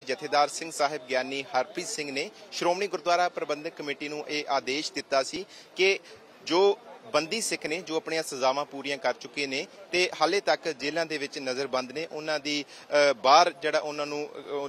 ਜਥੇਦਾਰ ਸਿੰਘ ਸਾਹਿਬ ਗਿਆਨੀ ਹਰਪ੍ਰੀਤ ਸਿੰਘ ਨੇ ਸ਼੍ਰੋਮਣੀ ਗੁਰਦੁਆਰਾ ਪ੍ਰਬੰਧਕ ਕਮੇਟੀ ਨੂੰ ਇਹ ਆਦੇਸ਼ ਦਿੱਤਾ ਸੀ ਕਿ ਜੋ ਬੰਦੀ ਸਿੱਖ ਨੇ ਜੋ ਆਪਣੀਆਂ ਸਜ਼ਾਵਾਂ ਪੂਰੀਆਂ ਕਰ ਚੁੱਕੇ ਨੇ ਤੇ ਹਾਲੇ ਤੱਕ ਜੇਲ੍ਹਾਂ ਦੇ ਵਿੱਚ ਨਜ਼ਰਬੰਦ ਨੇ ਉਹਨਾਂ ਦੀ ਬਾਹਰ ਜਿਹੜਾ ਉਹਨਾਂ ਨੂੰ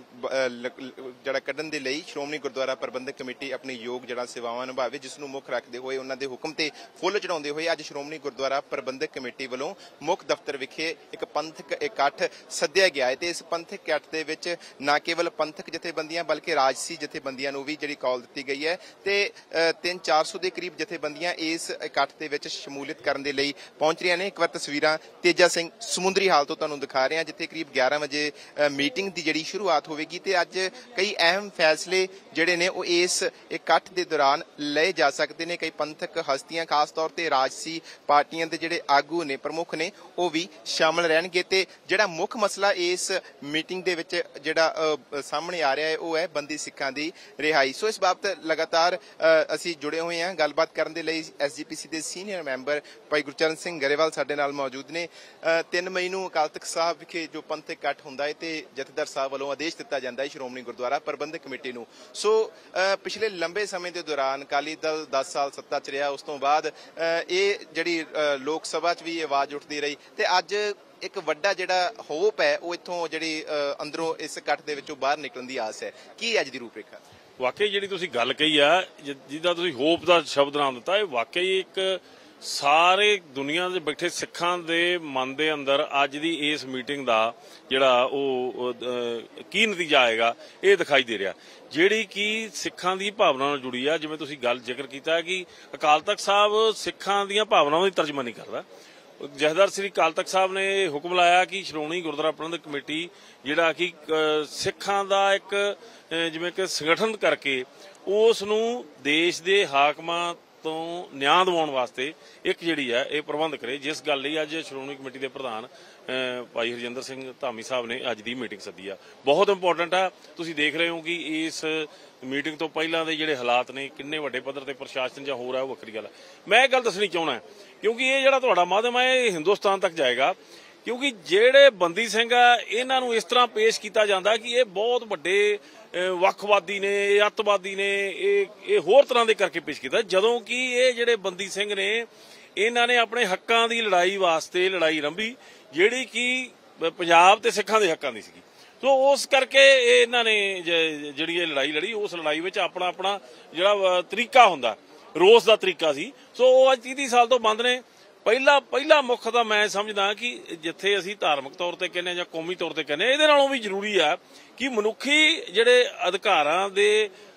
ਜਿਹੜਾ ਕੱਢਣ ਦੇ ਲਈ ਸ਼੍ਰੋਮਣੀ ਗੁਰਦੁਆਰਾ ਪ੍ਰਬੰਧਕ ਕਮੇਟੀ ਆਪਣੀ ਯੋਗ ਜਿਹੜਾ ਸੇਵਾਵਾਂ ਨਿਭਾਵੇ, ਜਿਸ ਨੂੰ ਮੁੱਖ ਰੱਖਦੇ ਹੋਏ ਉਹਨਾਂ ਦੇ ਹੁਕਮ ਤੇ ਫੁੱਲ ਚੜਾਉਂਦੇ ਹੋਏ ਅੱਜ ਸ਼੍ਰੋਮਣੀ ਗੁਰਦੁਆਰਾ ਪ੍ਰਬੰਧਕ ਕਮੇਟੀ ਵੱਲੋਂ ਮੁੱਖ ਦਫ਼ਤਰ ਵਿਖੇ ਇੱਕ ਪੰਥਕ ਇਕੱਠ ਸੱਦਿਆ ਗਿਆ ਹੈ ਤੇ ਇਸ ਪੰਥਕ ਇਕੱਠ ਦੇ ਵਿੱਚ ਨਾ ਕੇਵਲ ਪੰਥਕ ਜਥੇਬੰਦੀਆਂ ਬਲਕਿ ਰਾਜਸੀ ਜਥੇਬੰਦੀਆਂ ਨੂੰ ਵੀ ਜਿਹੜੀ ਕਾਲ ਦਿੱਤੀ ਗਈ ਹੈ ਤੇ 300-400 ਦੇ ਕਰੀਬ ਜਥੇਬੰਦੀਆਂ ਇਸ ਇਕੱਠ ਦੇ ਵਿੱਚ ਸ਼ਮੂਲੀਅਤ ਕਰਨ ਦੇ ਲਈ ਪਹੁੰਚ ਰਹੀਆਂ ਨੇ। ਇੱਕ ਵਾਰ ਤਸਵੀਰਾਂ ਤੇਜਾ ਸਿੰਘ ਸਮੁੰਦਰੀ ਹਾਲ ਤੋਂ ਤੁਹਾਨੂੰ ਦਿਖਾ ਰਹੇ ਹਾਂ, ਜਿੱਥੇ ਕਰੀਬ 11 ਵਜੇ ਮੀਟਿੰਗ ਦੀ ਜਿਹੜੀ ਸ਼ੁਰੂਆਤ ਹੋਵੇਗੀ ਤੇ ਅੱਜ ਕਈ ਅਹਿਮ ਫੈਸਲੇ ਜਿਹੜੇ ਨੇ ਉਹ ਇਸ ਇਕੱਠ ਦੇ ਦੌਰਾਨ ਲਏ ਜਾ ਸਕਦੇ ਨੇ। ਕਈ ਪੰਥਕ ਹਸਤੀਆਂ ਖਾਸ ਤੌਰ ਤੇ ਰਾਜਸੀ ਪਾਰਟੀਆਂ ਦੇ ਜਿਹੜੇ ਆਗੂ ਨੇ ਪ੍ਰਮੁੱਖ ਨੇ ਉਹ ਵੀ ਸ਼ਾਮਲ ਰਹਿਣਗੇ ਤੇ ਜਿਹੜਾ ਮੁੱਖ ਮਸਲਾ ਇਸ ਮੀਟਿੰਗ ਦੇ ਵਿੱਚ ਜਿਹੜਾ ਸਾਹਮਣੇ ਆ ਰਿਹਾ ਹੈ ਉਹ ਹੈ ਬੰਦੀ ਸਿੱਖਾਂ ਦੀ ਰਿਹਾਈ। ਸੋ ਇਸ ਬਾਬਤ ਲਗਾਤਾਰ ਅਸੀਂ ਜੁੜੇ ਹੋਏ ਹਾਂ। ਗੱਲਬਾਤ ਕਰਨ ਦੇ ਲਈ SGPC ਦੇ ਸੀਨੀਅਰ ਮੈਂਬਰ ਭਾਈ ਗੁਰਚਰਨ ਸਿੰਘ ਗਰੇਵਾਲ ਸਾਡੇ ਨਾਲ ਮੌਜੂਦ ਨੇ। 3 ਮਈ ਨੂੰ ਅਕਾਲ ਤਖਤ ਸਾਹਿਬ ਵਿਖੇ ਜੋ ਪੰਥਕ ਇਕੱਠ ਹੁੰਦਾ ਹੈ ਤੇ ਜਥੇਦਾਰ ਸਾਹਿਬ ਵੱਲੋਂ ਆਦੇਸ਼ ਦਿੱਤਾ ਜਾਂਦਾ ਹੈ ਸ਼੍ਰੋਮਣੀ ਗੁਰਦੁਆਰਾ ਪ੍ਰਬੰਧਕ ਕਮੇਟੀ ਨੂੰ। ਸੋ ਪਿਛਲੇ ਲੰਬੇ ਸਮੇਂ ਦੇ ਦੌਰਾਨ ਅਕਾਲੀ ਦਲ 10 ਸਾਲ ਸੱਤਾ 'ਚ ਰਿਹਾ, ਉਸ ਤੋਂ ਬਾਅਦ ਇਹ ਜਿਹੜੀ ਲੋਕ ਸਭਾ 'ਚ ਵੀ ਆਵਾਜ਼ ਉੱਠਦੀ ਰਹੀ ਤੇ ਅੱਜ ਇੱਕ ਵੱਡਾ ਜਿਹੜਾ ਹੋਪ ਹੈ ਉਹ ਇੱਥੋਂ ਜਿਹੜੀ ਅੰਦਰੋਂ ਇਸ ਇਕੱਠ ਦੇ ਵਿੱਚੋਂ ਬਾਹਰ ਨਿਕਲਣ ਦੀ ਆਸ ਹੈ। ਕੀ ਅੱਜ ਦੀ ਰੂਪਰੇਖਾ? ਵਾਕਈ ਜਿਹੜੀ ਤੁਸੀਂ ਗੱਲ ਕਹੀ ਆ, ਜਿੱਦਾਂ ਤੁਸੀਂ ਹੋਪ ਦਾ ਸ਼ਬਦ ਨਾਮ ਦਿੱਤਾ, ਇਹ ਵਾਕਈ ਇੱਕ ਸਾਰੇ ਦੁਨੀਆ ਦੇ ਬੈਠੇ ਸਿੱਖਾਂ ਦੇ ਮਨ ਦੇ ਅੰਦਰ ਅੱਜ ਦੀ ਇਸ ਮੀਟਿੰਗ ਦਾ ਜਿਹੜਾ ਉਹ ਕੀ ਨਤੀਜਾ ਆਏਗਾ ਇਹ ਦਿਖਾਈ ਦੇ ਰਿਹਾ, ਜਿਹੜੀ ਕਿ ਸਿੱਖਾਂ ਦੀ ਭਾਵਨਾ ਨਾਲ ਜੁੜੀ ਆ। ਜਿਵੇਂ ਤੁਸੀਂ ਗੱਲ ਜ਼ਿਕਰ ਕੀਤਾ ਕਿ ਅਕਾਲ ਤਖਤ ਸਾਹਿਬ ਸਿੱਖਾਂ ਦੀਆਂ ਭਾਵਨਾਵਾਂ ਦੀ ਤਰਜਮਾਨੀ ਕਰਦਾ। ਜਥੇਦਾਰ ਸ੍ਰੀ ਅਕਾਲ ਤਖਤ ਸਾਹਿਬ ਨੇ ਹੁਕਮ ਲਾਇਆ ਕਿ ਸ਼੍ਰੋਮਣੀ ਗੁਰਦੁਆਰਾ ਪ੍ਰਬੰਧਕ ਕਮੇਟੀ ਜਿਹੜਾ ਕਿ ਸਿੱਖਾਂ ਦਾ ਇੱਕ ਜਿਵੇਂ ਕਿ ਸੰਗਠਨ ਕਰਕੇ ਉਸ ਨੂੰ ਦੇਸ਼ ਦੇ ਹਾਕਮਾਂ ਤੋਂ ਨਿਆਂ ਦਿਵਾਉਣ ਵਾਸਤੇ ਇੱਕ ਜਿਹੜੀ ਹੈ ਇਹ ਪ੍ਰਬੰਧ ਕਰੇ, ਜਿਸ ਗੱਲ ਲਈ ਅੱਜ ਸ਼੍ਰੋਮਣੀ ਕਮੇਟੀ ਦੇ ਪ੍ਰਧਾਨ ਭਾਈ ਹਰਜਿੰਦਰ ਸਿੰਘ ਧਾਮੀ ਸਾਹਿਬ ਨੇ ਅੱਜ ਦੀ ਮੀਟਿੰਗ ਸੱਦੀ ਆ। ਬਹੁਤ ਇੰਪੋਰਟੈਂਟ ਆ। ਤੁਸੀਂ ਦੇਖ ਰਹੇ ਹੋ ਕਿ ਇਸ ਮੀਟਿੰਗ ਤੋਂ ਪਹਿਲਾਂ ਦੇ ਜਿਹੜੇ ਹਾਲਾਤ ਨੇ ਕਿੰਨੇ ਵੱਡੇ ਪੱਧਰ ਤੇ ਪ੍ਰਸ਼ਾਸਨ ਜਾਂ ਹੋਰ ਹੈ ਉਹ ਵੱਖਰੀ ਗੱਲ ਹੈ। ਮੈਂ ਇਹ ਗੱਲ ਦੱਸਣੀ ਚਾਹੁੰਦਾ ਕਿਉਂਕਿ ਇਹ ਜਿਹੜਾ ਤੁਹਾਡਾ ਮਾਧਿਅਮ ਹੈ ਇਹ ਹਿੰਦੁਸਤਾਨ ਤੱਕ ਜਾਏਗਾ, ਕਿਉਂਕਿ ਜਿਹੜੇ ਬੰਦੀ ਸਿੰਘ ਆ ਇਹਨਾਂ ਨੂੰ ਇਸ ਤਰ੍ਹਾਂ ਪੇਸ਼ ਕੀਤਾ ਜਾਂਦਾ ਕਿ ਇਹ ਬਹੁਤ ਵੱਡੇ ਵੱਖਵਾਦੀ ਨੇ, ਇਹ ਅੱਤਵਾਦੀ ਨੇ, ਇਹ ਹੋਰ ਤਰ੍ਹਾਂ ਦੇ ਕਰਕੇ ਪੇਸ਼ ਕੀਤਾ, ਜਦੋਂ ਕਿ ਇਹ ਜਿਹੜੇ ਬੰਦੀ ਸਿੰਘ ਨੇ ਇਹਨਾਂ ਨੇ ਆਪਣੇ ਹੱਕਾਂ ਦੀ ਲੜਾਈ ਵਾਸਤੇ ਲੜਾਈ ਰੰਭੀ, ਜਿਹੜੀ ਕਿ ਪੰਜਾਬ ਤੇ ਸਿੱਖਾਂ ਦੇ ਹੱਕਾਂ ਦੀ ਸੀਗੀ। ਸੋ ਉਸ ਕਰਕੇ ਇਹਨਾਂ ਨੇ ਜਿਹੜੀ ਇਹ ਲੜਾਈ ਲੜੀ, ਉਸ ਲੜਾਈ ਵਿੱਚ ਆਪਣਾ ਆਪਣਾ ਜਿਹੜਾ ਤਰੀਕਾ ਹੁੰਦਾ, ਰੋਸ ਦਾ ਤਰੀਕਾ ਸੀ, ਸੋ ਉਹ ਅੱਜ 30 ਸਾਲ ਤੋਂ ਬੰਦ ਨੇ। ਪਹਿਲਾ ਮੁੱਖ ਤਾਂ ਮੈਂ ਸਮਝਦਾ ਕਿ ਜਿੱਥੇ ਅਸੀਂ ਧਾਰਮਿਕ ਤੌਰ ਤੇ ਕਹਿੰਦੇ ਜਾਂ ਕੌਮੀ ਤੌਰ ਤੇ ਕਹਿੰਦੇ, ਇਹਦੇ ਨਾਲੋਂ ਵੀ ਜ਼ਰੂਰੀ ਆ ਕਿ ਮਨੁੱਖੀ ਜਿਹੜੇ ਅਧਿਕਾਰਾਂ ਦੇ